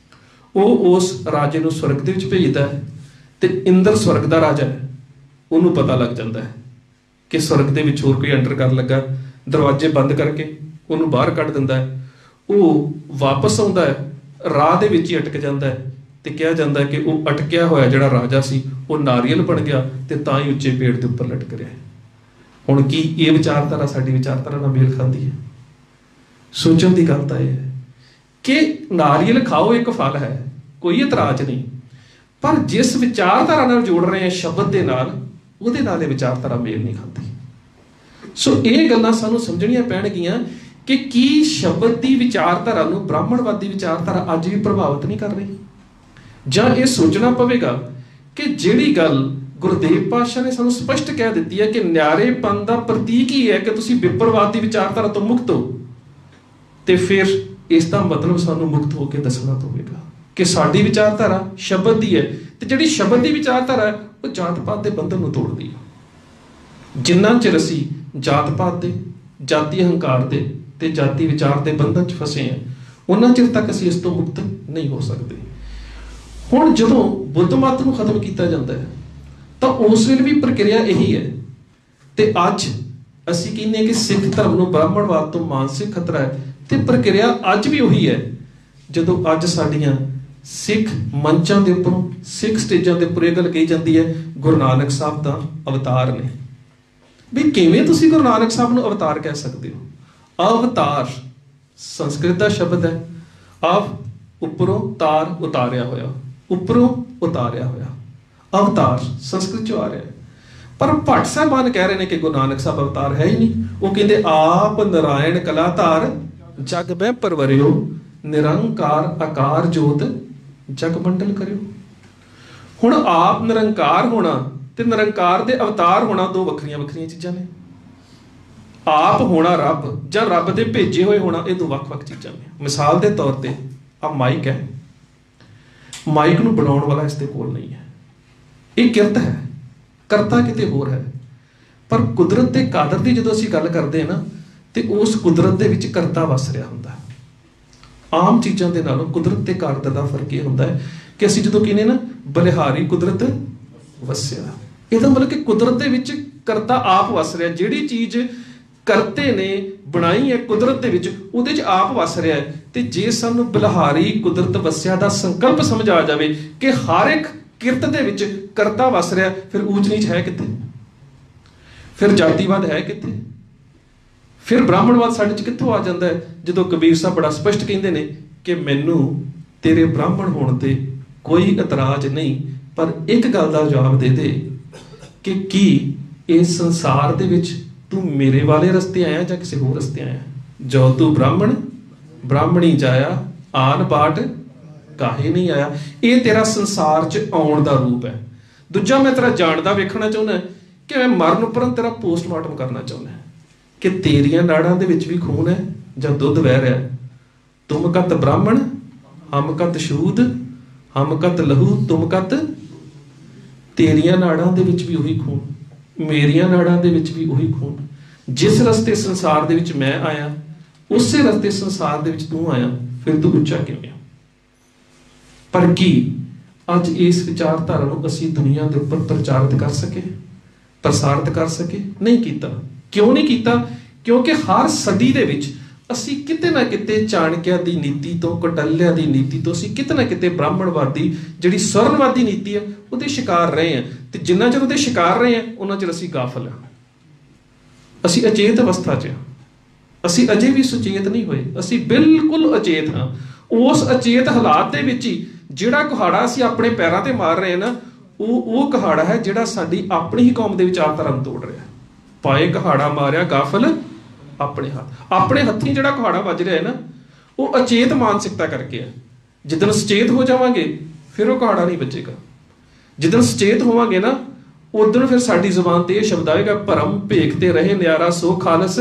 ਉਹ ਉਸ ਰਾਜੇ ਨੂੰ ਸਵਰਗ ਦੇ ਵਿੱਚ ਭੇਜਦਾ ਹੈ ਤੇ ਇੰਦਰ ਸਵਰਗ ਦਾ ਰਾਜਾ ਹੈ, ਉਹਨੂੰ ਪਤਾ ਲੱਗ ਜਾਂਦਾ ਹੈ ਕਿ ਸਵਰਗ ਦੇ ਵਿੱਚ ਹੋਰ ਕੋਈ ਐਂਟਰ ਕਰਨ ਲੱਗਾ। ਦਰਵਾਜ਼ੇ ਬੰਦ ਕਰਕੇ ਉਹਨੂੰ ਬਾਹਰ ਕੱਢ ਦਿੰਦਾ ਹੈ। ਉਹ ਵਾਪਸ ਆਉਂਦਾ ਹੈ, ਰਾਹ ਦੇ ਵਿੱਚ ਹੀ ਅਟਕ ਜਾਂਦਾ ਹੈ ਤੇ ਕਿਹਾ ਜਾਂਦਾ ਹੈ ਕਿ ਉਹ ਅਟਕਿਆ ਹੋਇਆ ਜਿਹੜਾ ਰਾਜਾ ਸੀ ਉਹ ਨਾਰੀਅਲ ਬਣ ਗਿਆ ਤੇ ਤਾਂ ਹੀ ਉੱਚੇ ਪੇੜ ਦੇ ਉੱਪਰ ਲਟਕ ਰਿਹਾ। ਹੁਣ ਕੀ ਇਹ ਵਿਚਾਰਧਾਰਾ ਸਾਡੀ ਵਿਚਾਰਧਾਰਾ ਨਾਲ ਮੇਲ ਖਾਂਦੀ ਹੈ? ਸੋਚਣ ਦੀ ਗੱਲ ਤਾਂ ਇਹ ਹੈ ਕਿ ਨਾਰੀਅਲ ਖਾਓ ਇੱਕ ਫਲ ਹੈ, ਕੋਈ ਇਤਰਾਜ਼ ਨਹੀਂ, ਪਰ ਜਿਸ ਵਿਚਾਰਧਾਰਾ ਨਾਲ ਜੋੜ ਰਹੇ ਹਾਂ ਸ਼ਬਦ ਦੇ ਨਾਲ, ਉਹਦੇ ਨਾਲ ਇਹ ਵਿਚਾਰਧਾਰਾ ਮੇਲ ਨਹੀਂ ਖਾਂਦੀ। ਸੋ ਇਹ ਗੱਲਾਂ ਸਾਨੂੰ ਸਮਝਣੀਆਂ ਪੈਣਗੀਆਂ ਕਿ ਕੀ ਸ਼ਬਦ ਦੀ ਵਿਚਾਰਧਾਰਾ ਨੂੰ ਬ੍ਰਾਹਮਣਵਾਦੀ ਵਿਚਾਰਧਾਰਾ ਅੱਜ ਵੀ ਪ੍ਰਭਾਵਿਤ ਨਹੀਂ ਕਰ ਰਹੀ, ਜਾਂ ਇਹ ਸੋਚਣਾ ਪਵੇਗਾ ਕਿ ਜਿਹੜੀ ਗੱਲ ਗੁਰਦੇਵ ਪਾਤਸ਼ਾਹ ਨੇ ਸਾਨੂੰ ਸਪਸ਼ਟ ਕਹਿ ਦਿੱਤੀ ਹੈ ਕਿ ਨਿਆਰੇਪਨ ਦਾ ਪ੍ਰਤੀਕ ਹੀ ਹੈ ਕਿ ਤੁਸੀਂ ਵਿਪਰਵਾਦ ਦੀ ਵਿਚਾਰਧਾਰਾ ਤੋਂ ਮੁਕਤ ਹੋ, ਤੇ ਫਿਰ ਇਸ ਦਾ ਮਤਲਬ ਸਾਨੂੰ ਮੁਕਤ ਹੋ ਕੇ ਦੱਸਣਾ ਪਵੇਗਾ ਕਿ ਸਾਡੀ ਵਿਚਾਰਧਾਰਾ ਸ਼ਬਦ ਦੀ ਹੈ ਤੇ ਜਿਹੜੀ ਸ਼ਬਦ ਦੀ ਵਿਚਾਰਧਾਰਾ ਹੈ ਉਹ ਜਾਤ ਪਾਤ ਦੇ ਬੰਧਨ ਨੂੰ ਤੋੜਦੀ ਹੈ। ਜਿੰਨਾ ਚਿਰ ਅਸੀਂ ਜਾਤ ਪਾਤ ਦੇ, ਜਾਤੀ ਹੰਕਾਰ ਦੇ ਤੇ ਜਾਤੀ ਵਿਚਾਰ ਦੇ ਬੰਧਨ 'ਚ ਫਸੇ ਹਾਂ, ਉਹਨਾਂ ਚਿਰ ਤੱਕ ਅਸੀਂ ਇਸ ਤੋਂ ਮੁਕਤ ਨਹੀਂ ਹੋ ਸਕਦੇ। ਹੁਣ ਜਦੋਂ ਬੁੱਧ ਮਤ ਨੂੰ ਖਤਮ ਕੀਤਾ ਜਾਂਦਾ ਹੈ ਤਾਂ ਉਸ ਵੇਲੇ ਵੀ ਪ੍ਰਕਿਰਿਆ ਇਹੀ ਹੈ, ਤੇ ਅੱਜ ਅਸੀਂ ਕਹਿੰਦੇ ਕਿ ਸਿੱਖ ਧਰਮ ਨੂੰ ਬ੍ਰਾਹਮਣਵਾਦ ਤੋਂ ਮਾਨਸਿਕ ਖਤਰਾ ਹੈ, ਤੇ ਪ੍ਰਕਿਰਿਆ ਅੱਜ ਵੀ ਉਹੀ ਹੈ। ਜਦੋਂ ਅੱਜ ਸਾਡੀਆਂ ਸਿੱਖ ਮੰਚਾਂ ਦੇ ਉੱਪਰੋਂ, ਸਿੱਖ ਸਟੇਜਾਂ ਦੇ ਉੱਪਰ ਇਹ ਗੱਲ ਕਹੀ ਜਾਂਦੀ ਹੈ ਗੁਰੂ ਨਾਨਕ ਸਾਹਿਬ ਦਾ ਅਵਤਾਰ ਨੇ, ਵੀ ਕਿਵੇਂ ਤੁਸੀਂ ਗੁਰੂ ਨਾਨਕ ਸਾਹਿਬ ਨੂੰ ਅਵਤਾਰ ਕਹਿ ਸਕਦੇ ਹੋ? ਅਵਤਾਰ ਸੰਸਕ੍ਰਿਤ ਦਾ ਸ਼ਬਦ ਹੈ, ਆਵ ਉੱਪਰੋਂ ਤਾਰ ਉਤਾਰਿਆ ਹੋਇਆ, ਉੱਪਰੋਂ ਉਤਾਰਿਆ ਹੋਇਆ, ਅਵਤਾਰ ਸੰਸਕ੍ਰਿਤ ਚੋਂ ਆ ਰਿਹਾ। ਪਰ ਭੱਟ ਸਾਹਿਬਾਨ ਕਹਿ ਰਹੇ ਨੇ ਕਿ ਗੁਰੂ ਨਾਨਕ ਸਾਹਿਬ ਅਵਤਾਰ ਹੈ ਹੀ ਨਹੀਂ। ਉਹ ਕਹਿੰਦੇ ਆਪ ਨਾਰਾਇਣ ਕਲਾਧਾਰ ਜਗ ਮੈਂ ਪਰਵਰਿਓ, ਨਿਰੰਕਾਰ ਆਕਾਰ ਜੋਤ ਜਗ ਮੰਡਲ ਕਰਿਓ। ਹੁਣ ਆਪ ਨਿਰੰਕਾਰ ਹੋਣਾ ਤੇ ਨਿਰੰਕਾਰ ਦੇ ਅਵਤਾਰ ਹੋਣਾ ਦੋ ਵੱਖਰੀਆਂ ਵੱਖਰੀਆਂ ਚੀਜ਼ਾਂ ਨੇ। ਆਪ ਹੋਣਾ ਰੱਬ ਜਾਂ ਰੱਬ ਦੇ ਭੇਜੇ ਹੋਏ ਹੋਣਾ, ਇਹ ਦੋ ਵੱਖ-ਵੱਖ ਚੀਜ਼ਾਂ ਨੇ। ਮਿਸਾਲ ਦੇ ਤੌਰ ਤੇ ਆ ਮਾਈਕ ਹੈ, ਮਾਈਕ ਨੂੰ ਬਣਾਉਣ ਵਾਲਾ ਇਸ ਦੇ ਕੋਲ ਨਹੀਂ ਹੈ, ਇਹ ਕਿਰਤ ਹੈ, ਕਰਤਾ ਕਿਤੇ ਹੋਰ ਹੈ। ਪਰ ਕੁਦਰਤ ਦੇ ਕਾਦਰ ਦੀ ਜਦੋਂ ਅਸੀਂ ਗੱਲ ਕਰਦੇ ਹਾਂ ਨਾ, ਤੇ ਉਸ ਕੁਦਰਤ ਦੇ ਵਿੱਚ ਕਰਤਾ ਵਸ ਰਿਹਾ ਹੁੰਦਾ। ਆਮ ਚੀਜ਼ਾਂ ਦੇ ਨਾਲੋਂ ਕੁਦਰਤ ਤੇ ਕਾਦਰ ਦਾ ਫਰਕ ਇਹ ਹੁੰਦਾ ਹੈ ਕਿ ਅਸੀਂ ਜਦੋਂ ਕਹਿੰਦੇ ਨਾ ਬਲਿਹਾਰੀ ਕੁਦਰਤ ਵਸਿਆ, ਇਹਦਾ ਮਤਲਬ ਕਿ ਕੁਦਰਤ ਦੇ ਵਿੱਚ ਕਰਤਾ ਆਪ ਵਸ ਰਿਹਾ। ਜਿਹੜੀ ਚੀਜ਼ ਕਰਤੇ ਨੇ ਬਣਾਈ ਹੈ ਕੁਦਰਤ ਦੇ ਵਿੱਚ, ਉਹਦੇ 'ਚ ਆਪ ਵਸ ਰਿਹਾ ਹੈ। ਤੇ ਜੇ ਸਾਨੂੰ ਬਲਿਹਾਰੀ ਕੁਦਰਤ ਵਸਿਆ ਦਾ ਸੰਕਲਪ ਸਮਝ ਆ ਜਾਵੇ ਕਿ ਹਰ ਇੱਕ ਕਿਰਤ ਦੇ ਵਿੱਚ ਕਰਤਾ ਵਸ ਰਿਹਾ, ਫਿਰ ਊਚ ਨੀਚ ਹੈ ਕਿੱਥੇ? ਫਿਰ ਜਾਤੀਵਾਦ ਹੈ ਕਿੱਥੇ? ਫਿਰ ਬ੍ਰਾਹਮਣਵਾਦ ਸਾਡੇ 'ਚ ਕਿੱਥੋਂ ਆ ਜਾਂਦਾ ਹੈ? ਜਦੋਂ ਕਬੀਰ ਸਾਹਿਬ ਬੜਾ ਸਪਸ਼ਟ ਕਹਿੰਦੇ ਨੇ ਕਿ ਮੈਨੂੰ ਤੇਰੇ ਬ੍ਰਾਹਮਣ ਹੋਣ ਤੇ ਕੋਈ ਇਤਰਾਜ਼ ਨਹੀਂ, ਪਰ ਇੱਕ ਗੱਲ ਦਾ ਜਵਾਬ ਦੇ ਦੇ ਕਿ ਕੀ ਇਸ ਸੰਸਾਰ ਦੇ ਵਿੱਚ ਤੂੰ ਮੇਰੇ ਵਾਲੇ ਰਸਤੇ ਆਇਆ ਜਾਂ ਕਿਸੇ ਹੋਰ ਰਸਤੇ ਆਇਆ? ਜੋ ਤੂੰ ਬ੍ਰਾਹਮਣ ਬ੍ਰਾਹਮਣੀ ਜਾਇਆ, ਆਨ ਬਾਟ ਕਾਹੇ ਨਹੀਂ ਆਇਆ। ਇਹ ਤੇਰਾ ਸੰਸਾਰ 'ਚ ਆਉਣ ਦਾ ਰੂਪ ਹੈ। ਦੂਜਾ, ਮੈਂ ਤੇਰਾ ਜਾਣਦਾ ਵੇਖਣਾ ਚਾਹੁੰਦਾ ਕਿ ਮੈਂ ਮਰਨ ਉਪਰੰਤ ਤੇਰਾ ਪੋਸਟਮਾਰਟਮ ਕਰਨਾ ਚਾਹੁੰਦਾ ਕਿ ਤੇਰੀਆਂ ਨਾੜਾਂ ਦੇ ਵਿੱਚ ਵੀ ਖੂਨ ਹੈ ਜਾਂ ਦੁੱਧ ਵਹਿ ਰਿਹਾ। ਤੁਮ ਕਤ ਬ੍ਰਾਹਮਣ ਹਮ ਕਤ ਸ਼ੂਦ, ਹਮ ਕਤ ਲਹੂ ਤੁਮ ਕਤ। ਤੇਰੀਆਂ ਨਾੜਾਂ ਦੇ ਵਿੱਚ ਵੀ ਉਹੀ ਖੂਨ, ਮੇਰੀਆਂ ਨਾੜਾਂ ਦੇ ਵਿੱਚ ਵੀ ਉਹੀ ਖੂਨ। ਜਿਸ ਰਸਤੇ ਸੰਸਾਰ ਦੇ ਵਿੱਚ ਮੈਂ ਆਇਆ, ਉਸੇ ਰਸਤੇ ਸੰਸਾਰ ਦੇ ਵਿੱਚ ਤੂੰ ਆਇਆ, ਫਿਰ ਤੂੰ ਉੱਚਾ ਕਿਵੇਂ? ਪਰ ਕੀ ਅੱਜ ਇਸ ਵਿਚਾਰਧਾਰਾ ਨੂੰ ਅਸੀਂ ਦੁਨੀਆ ਦੇ ਉੱਪਰ ਪ੍ਰਚਾਰਿਤ ਕਰ ਸਕੇ, ਪ੍ਰਸਾਰਿਤ ਕਰ ਸਕੇ? ਨਹੀਂ ਕੀਤਾ। ਕਿਉਂ ਨਹੀਂ ਕੀਤਾ? ਕਿਉਂਕਿ ਹਰ ਸਦੀ ਦੇ ਵਿੱਚ ਅਸੀਂ ਕਿਤੇ ਨਾ ਕਿਤੇ ਚਾਣਕਿਆ ਦੀ ਨੀਤੀ ਤੋਂ, ਕੌਟਲਿਆ ਦੀ ਨੀਤੀ ਤੋਂ, ਅਸੀਂ ਕਿਤੇ ਨਾ ਕਿਤੇ ਬ੍ਰਾਹਮਣਵਾਦੀ ਜਿਹੜੀ ਸਵਰਨਵਾਦੀ ਨੀਤੀ ਹੈ ਉਹਦੇ ਸ਼ਿਕਾਰ ਰਹੇ ਹਾਂ। ਤੇ ਜਿੰਨਾ ਚਿਰ ਉਹਦੇ ਸ਼ਿਕਾਰ ਰਹੇ ਹਾਂ, ਉਹਨਾਂ ਚਿਰ ਅਸੀਂ ਗਾਫਲ ਹਾਂ, ਅਸੀਂ ਅਚੇਤ ਅਵਸਥਾ 'ਚ ਹਾਂ, ਅਸੀਂ ਅਜੇ ਵੀ ਸੁਚੇਤ ਨਹੀਂ ਹੋਏ, ਅਸੀਂ ਬਿਲਕੁਲ ਅਚੇਤ ਹਾਂ। ਉਸ ਅਚੇਤ ਹਾਲਾਤ ਦੇ ਵਿੱਚ ਹੀ ਜਿਹੜਾ ਕੁਹਾੜਾ ਅਸੀਂ ਆਪਣੇ ਪੈਰਾਂ ਤੇ ਮਾਰ ਰਹੇ ਹਾਂ ਨਾ, ਉਹ ਉਹ ਕੁਹਾੜਾ ਹੈ ਜਿਹੜਾ ਸਾਡੀ ਆਪਣੀ ਹੀ ਕੌਮ ਦੇ ਵਿਚਾਰਧਾਰਾ ਨੂੰ ਤੋੜ ਰਿਹਾ। ਪਾਏ ਕੁਹਾੜਾ ਮਾਰਿਆ ਗਾਫਲ ਆਪਣੇ ਹੱਥ, ਆਪਣੇ ਹੱਥੀਂ ਜਿਹੜਾ ਕੁਹਾੜਾ ਵੱਜ ਰਿਹਾ ਹੈ ਨਾ, ਉਹ ਅਚੇਤ ਮਾਨਸਿਕਤਾ ਕਰਕੇ ਹੈ। ਜਿੱਦਣ ਸੁਚੇਤ ਹੋ ਜਾਵਾਂਗੇ ਫਿਰ ਉਹ ਕੁਹਾੜਾ ਨਹੀਂ ਵੱਜੇਗਾ। ਜਿੱਦਣ ਸੁਚੇਤ ਹੋਵਾਂਗੇ ਨਾ, ਉਦੋਂ ਫਿਰ ਸਾਡੀ ਜ਼ੁਬਾਨ ਤੇ ਇਹ ਸ਼ਬਦ ਆਏਗਾ, ਭਰਮ ਭੇਖ ਤੇ ਰਹੇ ਨਿਆਰਾ ਸੋ ਖਾਲਸ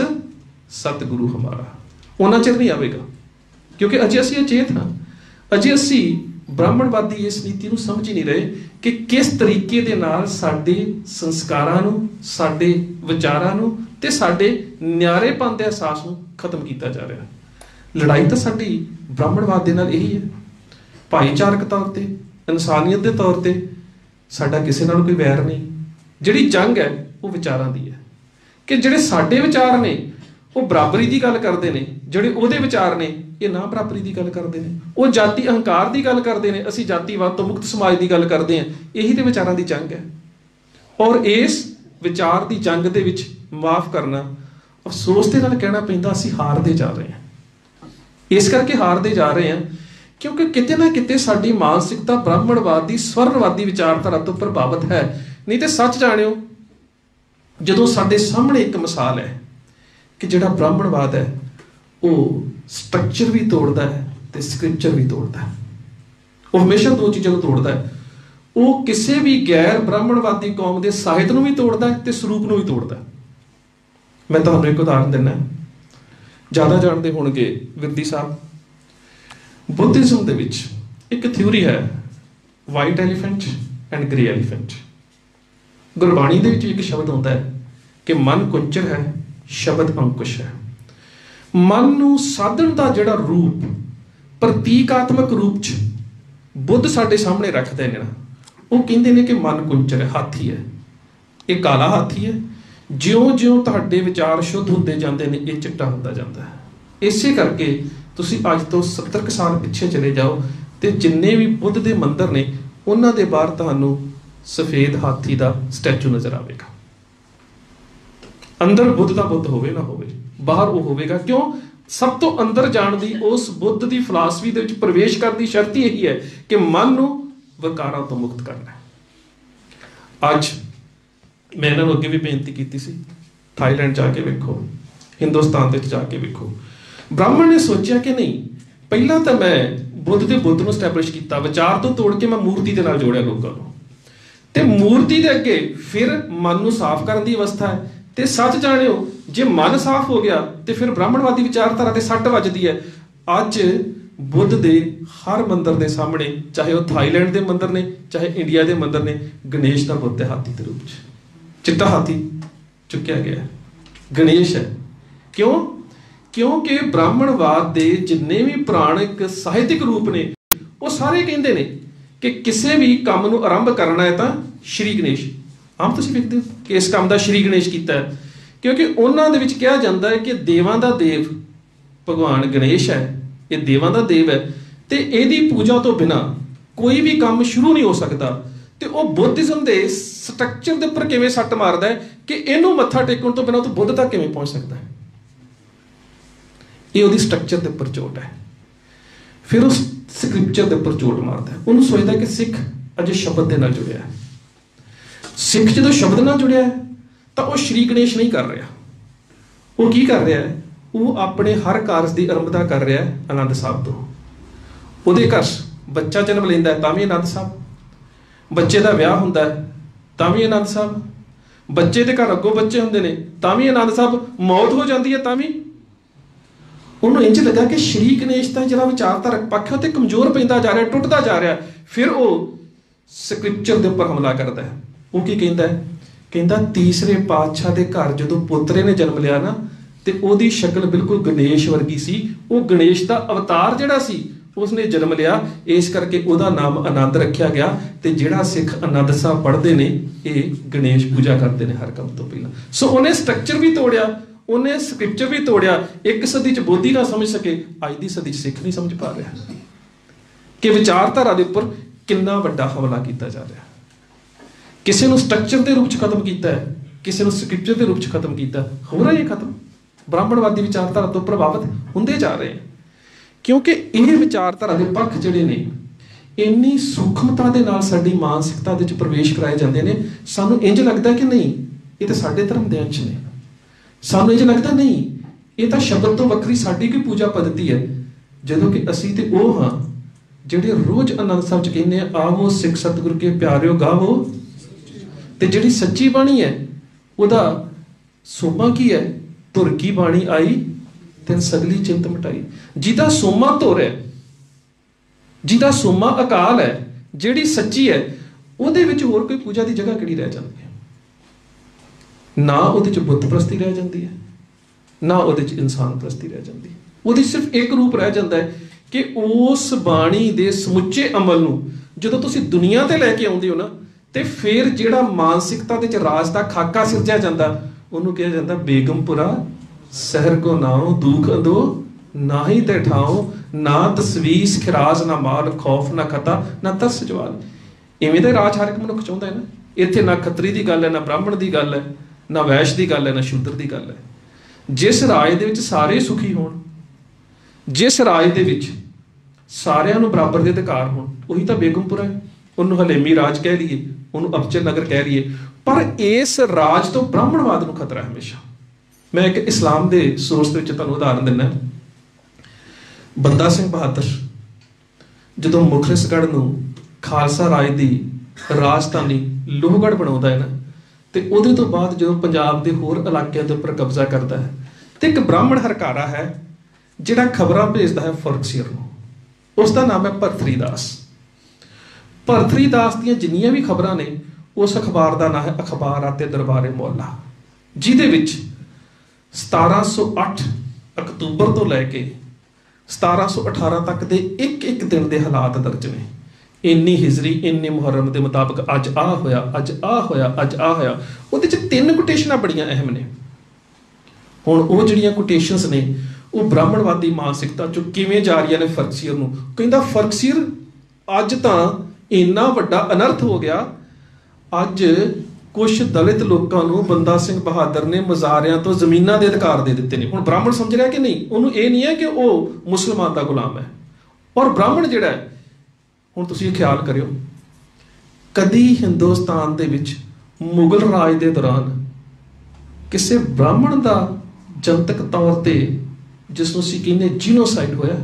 ਸਤਿਗੁਰੂ ਹਮਾਰਾ। ਉਹਨਾਂ ਚਿਰ ਨਹੀਂ ਆਵੇਗਾ, ਕਿਉਂਕਿ ਅਜੇ ਅਸੀਂ ਅਚੇਤ ਹਾਂ, ਅਜੇ ਅਸੀਂ ब्राह्मणवादी इस नीति ਨੂੰ ਸਮਝ ਹੀ ਨਹੀਂ ਰਹੇ ਕਿ ਕਿਸ ਤਰੀਕੇ ਦੇ ਨਾਲ ਸਾਡੇ ਸੰਸਕਾਰਾਂ ਨੂੰ, ਸਾਡੇ ਵਿਚਾਰਾਂ ਨੂੰ ਤੇ ਸਾਡੇ ਨਿਆਰੇਪਨ ਦੇ ਅਹਿਸਾਸ ਨੂੰ ਖਤਮ ਕੀਤਾ ਜਾ ਰਿਹਾ। ਲੜਾਈ ਤਾਂ ਸਾਡੀ ਬ੍ਰਾਹਮਣਵਾਦ ਦੇ ਨਾਲ ਇਹੀ ਹੈ। ਭਾਈਚਾਰਕ ਤੌਰ ਤੇ, ਇਨਸਾਨੀਅਤ ਦੇ ਤੌਰ ਤੇ ਸਾਡਾ ਕਿਸੇ ਨਾਲ ਕੋਈ ਵੈਰ ਨਹੀਂ। ਜਿਹੜੀ ਜੰਗ ਹੈ ਉਹ ਵਿਚਾਰਾਂ ਦੀ ਹੈ ਕਿ ਜਿਹੜੇ ਸਾਡੇ ਵਿਚਾਰ ਨੇ ਉਹ ਬਰਾਬਰੀ ਦੀ ਗੱਲ ਕਰਦੇ ਨੇ, ਜਿਹੜੇ ਉਹਦੇ ਵਿਚਾਰ ਨੇ ਇਹ ਨਾ ਬਰਾਬਰੀ ਦੀ ਗੱਲ ਕਰਦੇ ਨੇ। ਉਹ ਜਾਤੀ ਅਹੰਕਾਰ ਦੀ ਗੱਲ ਕਰਦੇ ਨੇ, ਅਸੀਂ ਜਾਤੀਵਾਦ ਤੋਂ ਮੁਕਤ ਸਮਾਜ ਦੀ ਗੱਲ ਕਰਦੇ ਹਾਂ। ਇਹੀ ਤੇ ਵਿਚਾਰਾਂ ਦੀ ਜੰਗ ਹੈ। ਔਰ ਇਸ ਵਿਚਾਰ ਦੀ ਜੰਗ ਦੇ ਵਿੱਚ ਮਾਫ ਕਰਨਾ, ਅਫਸੋਸ ਦੇ ਨਾਲ ਕਹਿਣਾ ਪੈਂਦਾ, ਅਸੀਂ ਹਾਰਦੇ ਜਾ ਰਹੇ ਹਾਂ। ਇਸ ਕਰਕੇ ਹਾਰਦੇ ਜਾ ਰਹੇ ਹਾਂ ਕਿਉਂਕਿ ਕਿਤੇ ਨਾ ਕਿਤੇ ਸਾਡੀ ਮਾਨਸਿਕਤਾ ਬ੍ਰਾਹਮਣਵਾਦੀ, ਸਵਰਨਵਾਦੀ ਵਿਚਾਰਧਾਰਾ ਤੋਂ ਪ੍ਰਭਾਵਿਤ ਹੈ। ਨਹੀਂ ਤੇ ਸੱਚ ਜਾਣਿਓ, ਜਦੋਂ ਸਾਡੇ ਸਾਹਮਣੇ ਇੱਕ ਮਿਸਾਲ ਹੈ ਕਿ ਜਿਹੜਾ ਬ੍ਰਾਹਮਣਵਾਦ ਹੈ ਉਹ ਸਟਰਕਚਰ ਵੀ ਤੋੜਦਾ ਹੈ ਤੇ ਸਕ੍ਰਿਪਚਰ ਵੀ ਤੋੜਦਾ ਹੈ। ਉਹ ਹਮੇਸ਼ਾ ਦੋ ਚੀਜ਼ਾਂ ਨੂੰ ਤੋੜਦਾ ਹੈ। ਉਹ ਕਿਸੇ ਵੀ ਗੈਰ ਬ੍ਰਾਹਮਣਵਾਦੀ ਕੌਮ ਦੇ ਸਾਹਿਤ ਨੂੰ ਵੀ ਤੋੜਦਾ ਹੈ ਤੇ ਸਰੂਪ ਨੂੰ ਵੀ ਤੋੜਦਾ ਹੈ। ਮੈਂ ਤੁਹਾਨੂੰ ਇੱਕ ਉਦਾਹਰਨ ਦਿੰਦਾ, ਜ਼ਿਆਦਾ ਜਾਣਦੇ ਹੋਣਗੇ ਵਿਰਦੀ ਸਾਹਿਬ। ਬੁੱਧਿਜ਼ਮ ਦੇ ਵਿੱਚ ਇੱਕ ਥਿਊਰੀ ਹੈ, white elephant and grey elephant. Gurbani ਦੇ ਵਿੱਚ ਇੱਕ ਸ਼ਬਦ ਹੁੰਦਾ ਹੈ ਕਿ ਮਨ ਕੁੰਚਰ ਹੈ, ਸ਼ਬਦ ਅੰਕੁਸ਼ ਹੈ। ਮਨ ਨੂੰ ਸਾਧਨ ਦਾ ਜਿਹੜਾ ਰੂਪ, ਪ੍ਰਤੀਕਾਤਮਕ ਰੂਪ 'ਚ ਬੁੱਧ ਸਾਡੇ ਸਾਹਮਣੇ ਰੱਖਦੇ ਨੇ ਨਾ, ਉਹ ਕਹਿੰਦੇ ਨੇ ਕਿ ਮਨ ਕੁੰਚਰ ਹੈ, ਹਾਥੀ ਹੈ। ਇਹ ਕਾਲਾ ਹਾਥੀ ਹੈ। ਜਿਉਂ-ਜਿਉਂ ਤੁਹਾਡੇ ਵਿਚਾਰ ਸ਼ੁੱਧ ਹੁੰਦੇ ਜਾਂਦੇ ਨੇ ਇਹ ਚਿੱਟਾ ਹੁੰਦਾ ਜਾਂਦਾ ਹੈ। ਇਸੇ ਕਰਕੇ ਤੁਸੀਂ ਅੱਜ ਤੋਂ ਸੱਤਰ ਕੁ ਸਾਲ ਪਿੱਛੇ ਚਲੇ ਜਾਓ ਤੇ ਜਿੰਨੇ ਵੀ ਬੁੱਧ ਦੇ ਮੰਦਿਰ ਨੇ ਉਹਨਾਂ ਦੇ ਬਾਹਰ ਤੁਹਾਨੂੰ ਸਫੇਦ ਹਾਥੀ ਦਾ ਸਟੈਚੂ ਨਜ਼ਰ ਆਵੇਗਾ। ਅੰਦਰ ਬੁੱਧ ਦਾ ਬੁੱਧ ਹੋਵੇ ਨਾ ਹੋਵੇ, ਬਾਹਰ ਉਹ ਹੋਵੇਗਾ। ਕਿਉਂ? ਸਭ ਤੋਂ ਅੰਦਰ ਜਾਣ ਦੀ, ਉਸ ਬੁੱਧ ਦੀ ਫਿਲਾਸਫੀ ਦੇ ਵਿੱਚ ਪ੍ਰਵੇਸ਼ ਕਰਨ ਦੀ ਸ਼ਰਤ ਹੀ ਇਹੀ ਹੈ ਕਿ ਮਨ ਨੂੰ ਵਿਕਾਰਾਂ ਤੋਂ ਮੁਕਤ ਕਰਨਾ ਹੈ। ਅੱਜ ਮੈਂ ਇਹਨਾਂ ਨੂੰ ਅੱਗੇ ਵੀ ਬੇਨਤੀ ਕੀਤੀ ਸੀ, ਥਾਈਲੈਂਡ ਜਾ ਕੇ ਵੇਖੋ, ਹਿੰਦੁਸਤਾਨ ਦੇ ਵਿੱਚ ਜਾ ਕੇ ਵੇਖੋ। ਬ੍ਰਾਹਮਣ ਨੇ ਸੋਚਿਆ ਕਿ ਨਹੀਂ, ਪਹਿਲਾਂ ਤਾਂ ਮੈਂ ਬੁੱਧ ਦੇ ਬੁੱਧ ਨੂੰ ਸਟੈਬਲਿਸ਼ ਕੀਤਾ, ਵਿਚਾਰ ਤੋਂ ਤੋੜ ਕੇ ਮੈਂ ਮੂਰਤੀ ਦੇ ਨਾਲ ਜੋੜਿਆ ਲੋਕਾਂ ਨੂੰ, ਤੇ ਮੂਰਤੀ ਦੇ ਅੱਗੇ ਫਿਰ ਮਨ ਨੂੰ ਸਾਫ਼ ਕਰਨ ਦੀ ਅਵਸਥਾ ਹੈ। ਤੇ ਸੱਚ ਜਾਣਿਓ, ਜੇ ਮਨ ਸਾਫ਼ ਹੋ ਗਿਆ ਤੇ ਫਿਰ ਬ੍ਰਾਹਮਣਵਾਦੀ ਵਿਚਾਰਧਾਰਾ ਤੇ ਸੱਟ ਵੱਜਦੀ ਹੈ। ਅੱਜ ਬੁੱਧ ਦੇ ਹਰ ਮੰਦਿਰ ਦੇ ਸਾਹਮਣੇ, ਚਾਹੇ ਉਹ ਥਾਈਲੈਂਡ ਦੇ ਮੰਦਿਰ ਨੇ, ਚਾਹੇ ਇੰਡੀਆ ਦੇ ਮੰਦਿਰ ਨੇ, ਗਣੇਸ਼ ਦਾ ਬੁੱਤ ਹੈ ਹਾਥੀ ਦੇ ਰੂਪ 'ਚ। ਚਿੱਟਾ ਹਾਥੀ ਚੁੱਕਿਆ ਗਿਆ, ਗਣੇਸ਼ ਹੈ। ਕਿਉਂ? ਕਿਉਂਕਿ ਬ੍ਰਾਹਮਣਵਾਦ ਦੇ ਜਿੰਨੇ ਵੀ ਪੁਰਾਣਿਕ ਸਾਹਿਤਿਕ ਰੂਪ ਨੇ ਉਹ ਸਾਰੇ ਕਹਿੰਦੇ ਨੇ ਕਿ ਕਿਸੇ ਵੀ ਕੰਮ ਨੂੰ ਆਰੰਭ ਕਰਨਾ ਹੈ ਤਾਂ ਸ਼੍ਰੀ ਗਣੇਸ਼। ਆਮ ਤੁਸੀਂ ਵੇਖਦੇ ਹੋ ਕਿ ਇਸ ਕੰਮ ਦਾ ਸ਼੍ਰੀ ਗਣੇਸ਼ ਕੀਤਾ ਹੈ, ਕਿਉਂਕਿ ਉਹਨਾਂ ਦੇ ਵਿੱਚ ਕਿਹਾ ਜਾਂਦਾ ਹੈ ਕਿ ਦੇਵਾਂ ਦਾ ਦੇਵ ਭਗਵਾਨ ਗਣੇਸ਼ ਹੈ, ਇਹ ਦੇਵਾਂ ਦਾ ਦੇਵ ਹੈ ਤੇ ਇਹਦੀ ਪੂਜਾ ਤੋਂ ਬਿਨਾਂ ਕੋਈ ਵੀ ਕੰਮ ਸ਼ੁਰੂ ਨਹੀਂ ਹੋ ਸਕਦਾ। ਤੇ ਉਹ ਬੁੱਧਿਜ਼ਮ ਦੇ ਸਟਰਕਚਰ ਦੇ ਉੱਪਰ ਕਿਵੇਂ ਸੱਟ ਮਾਰਦਾ ਹੈ ਕਿ ਇਹਨੂੰ ਮੱਥਾ ਟੇਕਣ ਤੋਂ ਬਿਨਾਂ ਤੂੰ ਬੁੱਧ ਤੱਕ ਕਿਵੇਂ ਪਹੁੰਚ ਸਕਦਾ ਹੈ। ਇਹ ਉਹਦੀ ਸਟਰਕਚਰ ਦੇ ਉੱਪਰ ਚੋਟ ਹੈ। ਫਿਰ ਉਸ ਸਕ੍ਰਿਪਚਰ ਦੇ ਉੱਪਰ ਚੋਟ ਮਾਰਦਾ ਹੈ। ਉਹਨੂੰ ਸੋਚਦਾ ਕਿ ਸਿੱਖ ਅਜੇ ਸ਼ਬਦ ਦੇ ਨਾਲ ਜੁੜਿਆ ਹੈ। ਸਿੱਖ ਜਦੋਂ ਸ਼ਬਦ ਨਾਲ ਜੁੜਿਆ ਹੈ ਤਾਂ ਉਹ ਸ਼੍ਰੀ ਗਣੇਸ਼ ਨਹੀਂ ਕਰ ਰਿਹਾ। ਉਹ ਕੀ ਕਰ ਰਿਹਾ ਹੈ? ਉਹ ਆਪਣੇ ਹਰ ਕਾਰਜ ਦੀ ਆਰੰਭਤਾ ਕਰ ਰਿਹਾ ਹੈ ਆਨੰਦ ਸਾਹਿਬ ਤੋਂ। ਉਹਦੇ ਘਰ ਬੱਚਾ ਜਨਮ ਲੈਂਦਾ ਹੈ ਤਾਂ ਵੀ ਆਨੰਦ ਸਾਹਿਬ, ਬੱਚੇ ਦਾ ਵਿਆਹ ਹੁੰਦਾ ਹੈ ਤਾਂ ਵੀ ਆਨੰਦ ਸਾਹਿਬ, ਬੱਚੇ ਦੇ ਘਰ ਅੱਗੋਂ ਬੱਚੇ ਹੁੰਦੇ ਨੇ ਤਾਂ ਵੀ ਆਨੰਦ ਸਾਹਿਬ, ਮੌਤ ਹੋ ਜਾਂਦੀ ਹੈ ਤਾਂ ਵੀ। ਉਹਨੂੰ ਇੰਝ ਲੱਗਾ ਕਿ ਸ਼੍ਰੀ ਗਣੇਸ਼ ਦਾ ਜਿਹੜਾ ਵਿਚਾਰਧਾਰਕ ਪੱਖ ਹੈ ਉਹ ਤੇ ਕਮਜ਼ੋਰ ਪੈਂਦਾ ਜਾ ਰਿਹਾ, ਟੁੱਟਦਾ ਜਾ ਰਿਹਾ। ਫਿਰ ਉਹ ਸਕ੍ਰਿਪਚਰ ਦੇ ਉੱਪਰ ਹਮਲਾ ਕਰਦਾ ਹੈ। ਉਹ ਕੀ ਕਹਿੰਦਾ ਹੈ? ਕਹਿੰਦਾ ਤੀਸਰੇ ਪਾਤਸ਼ਾਹ ਦੇ ਘਰ ਜਦੋਂ ਪੋਤਰੇ ਨੇ ਜਨਮ ਲਿਆ ਨਾ ਤੇ ਉਹਦੀ ਸ਼ਕਲ ਬਿਲਕੁਲ ਗਣੇਸ਼ ਵਰਗੀ ਸੀ। ਉਹ ਗਣੇਸ਼ ਦਾ ਅਵਤਾਰ ਜਿਹੜਾ ਸੀ ਉਸਨੇ ਜਨਮ ਲਿਆ, ਇਸ ਕਰਕੇ ਉਹਦਾ ਨਾਮ ਆਨੰਦ ਰੱਖਿਆ ਗਿਆ। ਤੇ ਜਿਹੜਾ ਸਿੱਖ ਆਨੰਦ ਸਾਹਿਬ ਪੜ੍ਹਦੇ ਨੇ ਇਹ ਗਣੇਸ਼ ਪੂਜਾ ਕਰਦੇ ਨੇ ਹਰ ਕੰਮ ਤੋਂ ਪਹਿਲਾਂ। ਸੋ ਉਹਨੇ ਸਟਰਕਚਰ ਵੀ ਤੋੜਿਆ, ਉਹਨੇ ਸਕ੍ਰਿਪਚਰ ਵੀ ਤੋੜਿਆ। ਇੱਕ ਸਦੀ 'ਚ ਬੋਧੀ ਨਾ ਸਮਝ ਸਕੇ, ਅੱਜ ਦੀ ਸਦੀ 'ਚ ਸਿੱਖ ਨਹੀਂ ਸਮਝ ਪਾ ਰਿਹਾ ਕਿ ਵਿਚਾਰਧਾਰਾ ਦੇ ਉੱਪਰ ਕਿੰਨਾ ਵੱਡਾ ਹਮਲਾ ਕੀਤਾ ਜਾ ਰਿਹਾ। ਕਿਸੇ ਨੂੰ ਸਟਰਕਚਰ ਦੇ ਰੂਪ 'ਚ ਖਤਮ ਕੀਤਾ ਹੈ, ਕਿਸੇ ਨੂੰ ਸਕ੍ਰਿਪਚਰ ਦੇ ਰੂਪ 'ਚ ਖਤਮ ਕੀਤਾ। ਹੋ ਰਿਹਾ ਇਹ ਖਤਮ। ਬ੍ਰਾਹਮਣਵਾਦੀ ਵਿਚਾਰਧਾਰਾ ਤੋਂ ਪ੍ਰਭਾਵਿਤ ਹੁੰਦੇ ਜਾ ਰਹੇ, ਕਿਉਂਕਿ ਇਹ ਵਿਚਾਰਧਾਰਾ ਦੇ ਪੱਖ ਜਿਹੜੇ ਨੇ ਇੰਨੀ ਸੂਖਮਤਾ ਦੇ ਨਾਲ ਸਾਡੀ ਮਾਨਸਿਕਤਾ ਦੇ ਵਿੱਚ ਪ੍ਰਵੇਸ਼ ਕਰਾਏ ਜਾਂਦੇ ਨੇ। ਸਾਨੂੰ ਇੰਝ ਲੱਗਦਾ ਕਿ ਨਹੀਂ ਇਹ ਤਾਂ ਸਾਡੇ ਧਰਮ ਦੇ ਅੰਸ਼ ਨੇ। ਸਾਨੂੰ ਇੰਝ ਲੱਗਦਾ ਨਹੀਂ ਇਹ ਤਾਂ ਸ਼ਬਦ ਤੋਂ ਵੱਖਰੀ ਸਾਡੀ ਕੋਈ ਪੂਜਾ ਪद्धਤੀ ਹੈ, ਜਦੋਂ ਕਿ ਅਸੀਂ ਤੇ ਉਹ ਹਾਂ ਜਿਹੜੇ ਰੋਜ਼ ਆਨੰਦ ਸਾਹਿਬ 'ਚ ਕਹਿੰਦੇ ਆ, ਆਵੋ ਸਿੱਖ ਸਤਿਗੁਰ ਕੇ ਪਿਆਰਿਓ ਗਾਵੋ। ਤੇ ਜਿਹੜੀ ਸੱਚੀ ਬਾਣੀ ਹੈ ਉਹਦਾ ਸੋਮਾ ਕੀ ਹੈ? ਧੁਰ ਕੀ ਬਾਣੀ ਆਈ ਤਿਨ ਸਗਲੀ ਚਿੰਤ ਮਿਟਾਈ। ਜਿਹਦਾ ਸੋਮਾ ਧੁਰ ਹੈ, ਜਿਹਦਾ ਸੋਮਾ ਅਕਾਲ ਹੈ, ਜਿਹੜੀ ਸੱਚੀ ਹੈ, ਉਹਦੇ ਵਿੱਚ ਹੋਰ ਕੋਈ ਪੂਜਾ ਦੀ ਜਗ੍ਹਾ ਕਿਹੜੀ ਰਹਿ ਜਾਂਦੀ ਹੈ? ਨਾ ਉਹਦੇ 'ਚ ਬੁੱਤ ਪ੍ਰਸਤੀ ਰਹਿ ਜਾਂਦੀ ਹੈ, ਨਾ ਉਹਦੇ 'ਚ ਇਨਸਾਨ ਪ੍ਰਸਤੀ ਰਹਿ ਜਾਂਦੀ ਹੈ। ਉਹਦੀ ਸਿਰਫ ਇੱਕ ਰੂਪ ਰਹਿ ਜਾਂਦਾ ਹੈ ਕਿ ਉਸ ਬਾਣੀ ਦੇ ਸਮੁੱਚੇ ਅਮਲ ਨੂੰ ਜਦੋਂ ਤੁਸੀਂ ਦੁਨੀਆ ਤੇ ਲੈ ਕੇ ਆਉਂਦੇ ਹੋ ਨਾ, ਤੇ ਫਿਰ ਜਿਹੜਾ ਮਾਨਸਿਕਤਾ ਦੇ 'ਚ ਰਾਜ ਦਾ ਖਾਕਾ ਸਿਰਜਿਆ ਜਾਂਦਾ, ਉਹਨੂੰ ਕਿਹਾ ਜਾਂਦਾ ਬੇਗਮਪੁਰਾ ਸ਼ਹਿਰ ਕੋ ਨਾਉ ਦੁਖ ਅੰਦੋ ਨਾ ਹੀ ਤੇ ਠਾਓ, ਨਾ ਤਸਵੀਸ ਖਿਰਾਜ਼ ਨਾ ਮਾਲ ਖੌਫ ਨਾ ਖਤਾ ਨਾ ਤਰਸ ਜਵਾਲ। ਇਵੇਂ ਦਾ ਰਾਜ ਹਰ ਇੱਕ ਮਨੁੱਖ ਚਾਹੁੰਦਾ ਹੈ ਨਾ। ਇੱਥੇ ਨਾ ਖੱਤਰੀ ਦੀ ਗੱਲ ਹੈ, ਨਾ ਬ੍ਰਾਹਮਣ ਦੀ ਗੱਲ ਹੈ, ਨਾ ਵੈਸ਼ ਦੀ ਗੱਲ ਹੈ, ਨਾ ਸ਼ੂਦਰ ਦੀ ਗੱਲ ਹੈ। ਜਿਸ ਰਾਜ ਦੇ ਵਿੱਚ ਸਾਰੇ ਸੁਖੀ ਹੋਣ, ਜਿਸ ਰਾਜ ਦੇ ਵਿੱਚ ਸਾਰਿਆਂ ਨੂੰ ਬਰਾਬਰ ਦੇ ਅਧਿਕਾਰ ਹੋਣ, ਉਹੀ ਤਾਂ ਬੇਗਮਪੁਰਾ ਹੈ। ਉਹਨੂੰ ਹਲੇਮੀ ਰਾਜ ਕਹਿ ਲਈਏ, ਉਹਨੂੰ ਅਬਚਲ ਨਗਰ ਕਹਿ ਲਈਏ, ਪਰ ਇਸ ਰਾਜ ਤੋਂ ਬ੍ਰਾਹਮਣਵਾਦ ਨੂੰ ਖਤਰਾ ਹੈ ਹਮੇਸ਼ਾ। ਮੈਂ ਇੱਕ ਇਸਲਾਮ ਦੇ ਸੋਰਸ ਦੇ ਵਿੱਚ ਤੁਹਾਨੂੰ ਉਦਾਹਰਨ ਦਿੰਦਾ। ਬੰਦਾ ਸਿੰਘ ਬਹਾਦਰ ਜਦੋਂ ਮੁਖਲਿਸਗੜ੍ਹ ਨੂੰ ਖਾਲਸਾ ਰਾਜ ਦੀ ਰਾਜਧਾਨੀ ਲੋਹਗੜ੍ਹ ਬਣਾਉਂਦਾ ਹੈ ਨਾ, ਤੇ ਉਹਦੇ ਤੋਂ ਬਾਅਦ ਜਦੋਂ ਪੰਜਾਬ ਦੇ ਹੋਰ ਇਲਾਕਿਆਂ ਦੇ ਉੱਪਰ ਕਬਜ਼ਾ ਕਰਦਾ ਹੈ, ਤੇ ਇੱਕ ਬ੍ਰਾਹਮਣ ਹਰਕਾਰਾ ਹੈ ਜਿਹੜਾ ਖਬਰਾਂ ਭੇਜਦਾ ਹੈ ਫਰਕਸੀਅਰ ਨੂੰ। ਉਸ ਦਾ ਨਾਮ ਹੈ ਭਰਤਰੀ ਦਾਸ। ਭਰਤਰੀ ਦਾਸ ਦੀਆਂ ਜਿੰਨੀਆਂ ਵੀ ਖਬਰਾਂ ਨੇ, ਉਸ ਅਖਬਾਰ ਦਾ ਨਾਮ ਹੈ ਅਖਬਾਰ ਆਤੇ ਦਰਬਾਰੇ ਮੌਲਾ, ਜਿਹਦੇ ਵਿੱਚ ਸਤਾਰਾਂ ਸੌ ਅੱਠ ਅਕਤੂਬਰ ਤੋਂ ਲੈ ਕੇ ਸਤਾਰਾਂ ਸੌ ਅਠਾਰਾਂ ਤੱਕ ਦੇ ਇੱਕ ਇੱਕ ਦਿਨ ਦੇ ਹਾਲਾਤ ਦਰਜ ਨੇ। ਇੰਨੀ ਹਿਜਰੀ, ਇੰਨੇ ਮੁਹਰਮ ਦੇ ਮੁਤਾਬਕ ਅੱਜ ਆਹ ਹੋਇਆ, ਅੱਜ ਆਹ ਹੋਇਆ, ਅੱਜ ਆਹ ਹੋਇਆ। ਉਹਦੇ 'ਚ ਤਿੰਨ ਕੋਟੇਸ਼ਨਾਂ ਬੜੀਆਂ ਅਹਿਮ ਨੇ। ਹੁਣ ਉਹ ਜਿਹੜੀਆਂ ਕੋਟੇਸ਼ਨਸ ਨੇ, ਉਹ ਬ੍ਰਾਹਮਣਵਾਦੀ ਮਾਨਸਿਕਤਾ 'ਚੋਂ ਕਿਵੇਂ ਜਾ ਰਹੀਆਂ ਨੇ ਫਰਕਸੀਅਰ ਨੂੰ। ਕਹਿੰਦਾ ਫਰਕਸੀਅਰ ਅੱਜ ਤਾਂ ਇੰਨਾ ਵੱਡਾ ਅਨਰਥ ਹੋ ਗਿਆ, ਅੱਜ ਕੁਛ ਦਲਿਤ ਲੋਕਾਂ ਨੂੰ ਬੰਦਾ ਸਿੰਘ ਬਹਾਦਰ ਨੇ ਮਜ਼ਾਰਿਆਂ ਤੋਂ ਜ਼ਮੀਨਾਂ ਦੇ ਅਧਿਕਾਰ ਦੇ ਦਿੱਤੇ ਨੇ। ਹੁਣ ਬ੍ਰਾਹਮਣ ਸਮਝ ਰਿਹਾ ਕਿ ਨਹੀਂ, ਉਹਨੂੰ ਇਹ ਨਹੀਂ ਹੈ ਕਿ ਉਹ ਮੁਸਲਮਾਨ ਦਾ ਗੁਲਾਮ ਹੈ। ਔਰ ਬ੍ਰਾਹਮਣ ਜਿਹੜਾ ਹੈ, ਹੁਣ ਤੁਸੀਂ ਇਹ ਖਿਆਲ ਕਰਿਓ, ਕਦੀ ਹਿੰਦੁਸਤਾਨ ਦੇ ਵਿੱਚ ਮੁਗਲ ਰਾਜ ਦੇ ਦੌਰਾਨ ਕਿਸੇ ਬ੍ਰਾਹਮਣ ਦਾ ਜਨਤਕ ਤੌਰ ਤੇ, ਜਿਸ ਨੂੰ ਅਸੀਂ ਕਹਿੰਦੇ ਜੀਨੋਸਾਈਡ ਹੋਇਆ,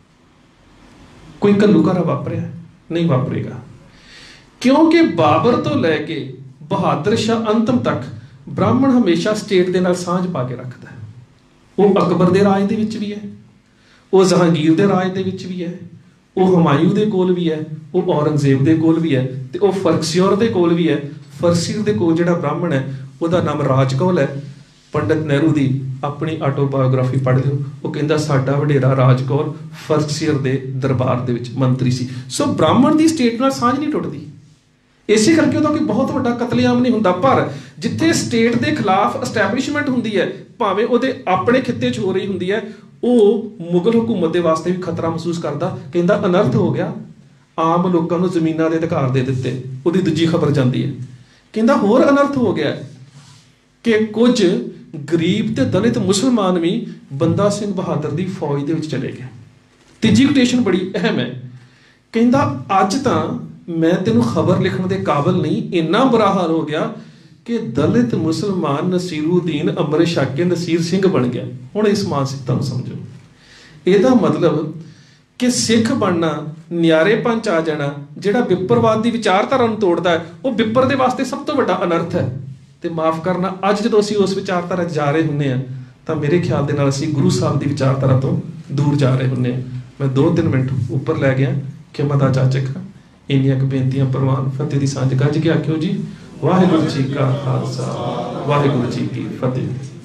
ਕੋਈ ਘੱਲੂਘਾਰਾ ਵਾਪਰਿਆ? ਨਹੀਂ ਵਾਪਰੇਗਾ। ਕਿਉਂਕਿ ਬਾਬਰ ਤੋਂ ਲੈ ਕੇ ਬਹਾਦਰ ਸ਼ਾਹ ਅੰਤਮ ਤੱਕ ਬ੍ਰਾਹਮਣ ਹਮੇਸ਼ਾ ਸਟੇਟ ਦੇ ਨਾਲ ਸਾਂਝ ਪਾ ਕੇ ਰੱਖਦਾ ਹੈ। ਉਹ ਅਕਬਰ ਦੇ ਰਾਜ ਦੇ ਵਿੱਚ ਵੀ ਹੈ, ਉਹ ਜਹਾਂਗੀਰ ਦੇ ਰਾਜ ਦੇ ਵਿੱਚ ਵੀ ਹੈ, ਉਹ ਹਮਾਯੂ ਦੇ ਕੋਲ ਵੀ ਹੈ, ਉਹ ਔਰੰਗਜ਼ੇਬ ਦੇ ਕੋਲ ਵੀ ਹੈ, ਤੇ ਉਹ ਫਰਕਸੀਅਰ ਦੇ ਕੋਲ ਵੀ ਹੈ। ਫਰਕਸੀਅਰ ਦੇ ਕੋਲ ਜਿਹੜਾ ਬ੍ਰਾਹਮਣ ਹੈ, ਉਹਦਾ ਨਾਮ ਰਾਜਕੌਲ ਹੈ। ਪੰਡਿਤ ਨਹਿਰੂ ਦੀ ਆਪਣੀ ਆਟੋਬਾਇਓਗ੍ਰਾਫੀ ਪੜ੍ਹ ਲਿਓ, ਉਹ ਕਹਿੰਦਾ ਸਾਡਾ ਵਡੇਰਾ ਰਾਜਕੌਲ ਫਰਕਸੀਅਰ ਦੇ ਦਰਬਾਰ ਦੇ ਵਿੱਚ ਮੰਤਰੀ ਸੀ। ਸੋ ਬ੍ਰਾਹਮਣ ਦੀ ਸਟੇਟ ਨਾਲ ਸਾਂਝ ਨਹੀਂ ਟੁੱਟਦੀ। ਇਸੇ ਕਰਕੇ ਉਹਦਾ ਕੋਈ ਬਹੁਤ ਵੱਡਾ ਕਤਲੇਆਮ ਨਹੀਂ ਹੁੰਦਾ। ਪਰ ਜਿੱਥੇ ਸਟੇਟ ਦੇ ਖਿਲਾਫ ਐਸਟੈਬਲਿਸ਼ਮੈਂਟ ਹੁੰਦੀ ਹੈ, ਭਾਵੇਂ ਉਹਦੇ ਆਪਣੇ ਖਿੱਤੇ 'ਚ ਹੋ ਰਹੀ ਹੁੰਦੀ ਹੈ, ਉਹ ਮੁਗਲ ਹਕੂਮਤ ਦੇ ਵਾਸਤੇ ਵੀ ਖਤਰਾ ਮਹਿਸੂਸ ਕਰਦਾ। ਕਹਿੰਦਾ ਅਨਰਥ ਹੋ ਗਿਆ, ਆਮ ਲੋਕਾਂ ਨੂੰ ਜ਼ਮੀਨਾਂ ਦੇ ਅਧਿਕਾਰ ਦੇ ਦਿੱਤੇ। ਉਹਦੀ ਦੂਜੀ ਖਬਰ ਜਾਂਦੀ ਹੈ, ਕਹਿੰਦਾ ਹੋਰ ਅਨਰਥ ਹੋ ਗਿਆ ਕਿ ਕੁਝ ਗਰੀਬ ਤੇ ਦਲਿਤ ਮੁਸਲਮਾਨ ਵੀ ਬੰਦਾ ਸਿੰਘ ਬਹਾਦਰ ਦੀ ਫੌਜ ਦੇ ਵਿੱਚ ਚਲੇ ਗਏ। ਤੀਜੀ ਕੋਟੇਸ਼ਨ ਬੜੀ ਅਹਿਮ ਹੈ, ਕਹਿੰਦਾ ਅੱਜ ਤਾਂ ਮੈਂ ਤੈਨੂੰ ਖਬਰ ਲਿਖਣ ਦੇ ਕਾਬਿਲ ਨਹੀਂ, ਇੰਨਾ ਬੁਰਾ ਹਾਲ ਹੋ ਗਿਆ ਕਿ ਦਲਿਤ ਮੁਸਲਮਾਨ ਨਸੀਰੂਦੀਨ ਅੰਮ੍ਰਿਤ ਛਕ ਕੇ ਨਸੀਰ ਸਿੰਘ ਬਣ ਗਿਆ। ਹੁਣ ਇਸ ਮਾਨਸਿਕਤਾ ਨੂੰ ਸਮਝੋ। ਇਹਦਾ ਮਤਲਬ ਕਿ ਸਿੱਖ ਬਣਨਾ, ਨਿਆਰੇ ਪੰਚ ਆ ਜਾਣਾ, ਜਿਹੜਾ ਵਿਪਰਵਾਦ ਦੀ ਵਿਚਾਰਧਾਰਾ ਨੂੰ ਤੋੜਦਾ ਹੈ, ਉਹ ਵਿਪਰ ਦੇ ਵਾਸਤੇ ਸਭ ਤੋਂ ਵੱਡਾ ਅਨਰਥ ਹੈ। ਤੇ ਮਾਫ ਕਰਨਾ, ਅੱਜ ਜਦੋਂ ਅਸੀਂ ਉਸ ਵਿਚਾਰਧਾਰਾ 'ਚ ਜਾ ਰਹੇ ਹੁੰਦੇ ਹਾਂ, ਤਾਂ ਮੇਰੇ ਖਿਆਲ ਦੇ ਨਾਲ ਅਸੀਂ ਗੁਰੂ ਸਾਹਿਬ ਦੀ ਵਿਚਾਰਧਾਰਾ ਤੋਂ ਦੂਰ ਜਾ ਰਹੇ ਹੁੰਦੇ ਹਾਂ। ਮੈਂ ਦੋ ਤਿੰਨ ਮਿੰਟ ਉੱਪਰ ਲੈ ਗਿਆ, ਖਿਮਾ ਦਾ ਜਾਚਕ ਹਾਂ। ਇੰਨੀਆਂ ਕੁ ਬੇਨਤੀਆਂ ਪ੍ਰਵਾਨ ਫਤਿਹ ਦੀ ਸਾਂਝ ਗੱਜ ਕੇ ਆਖਿਓ ਜੀ। ਵਾਹਿਗੁਰੂ ਜੀ ਕਾ ਖਾਲਸਾ, ਵਾਹਿਗੁਰੂ ਜੀ ਕੀ ਫਤਿਹ।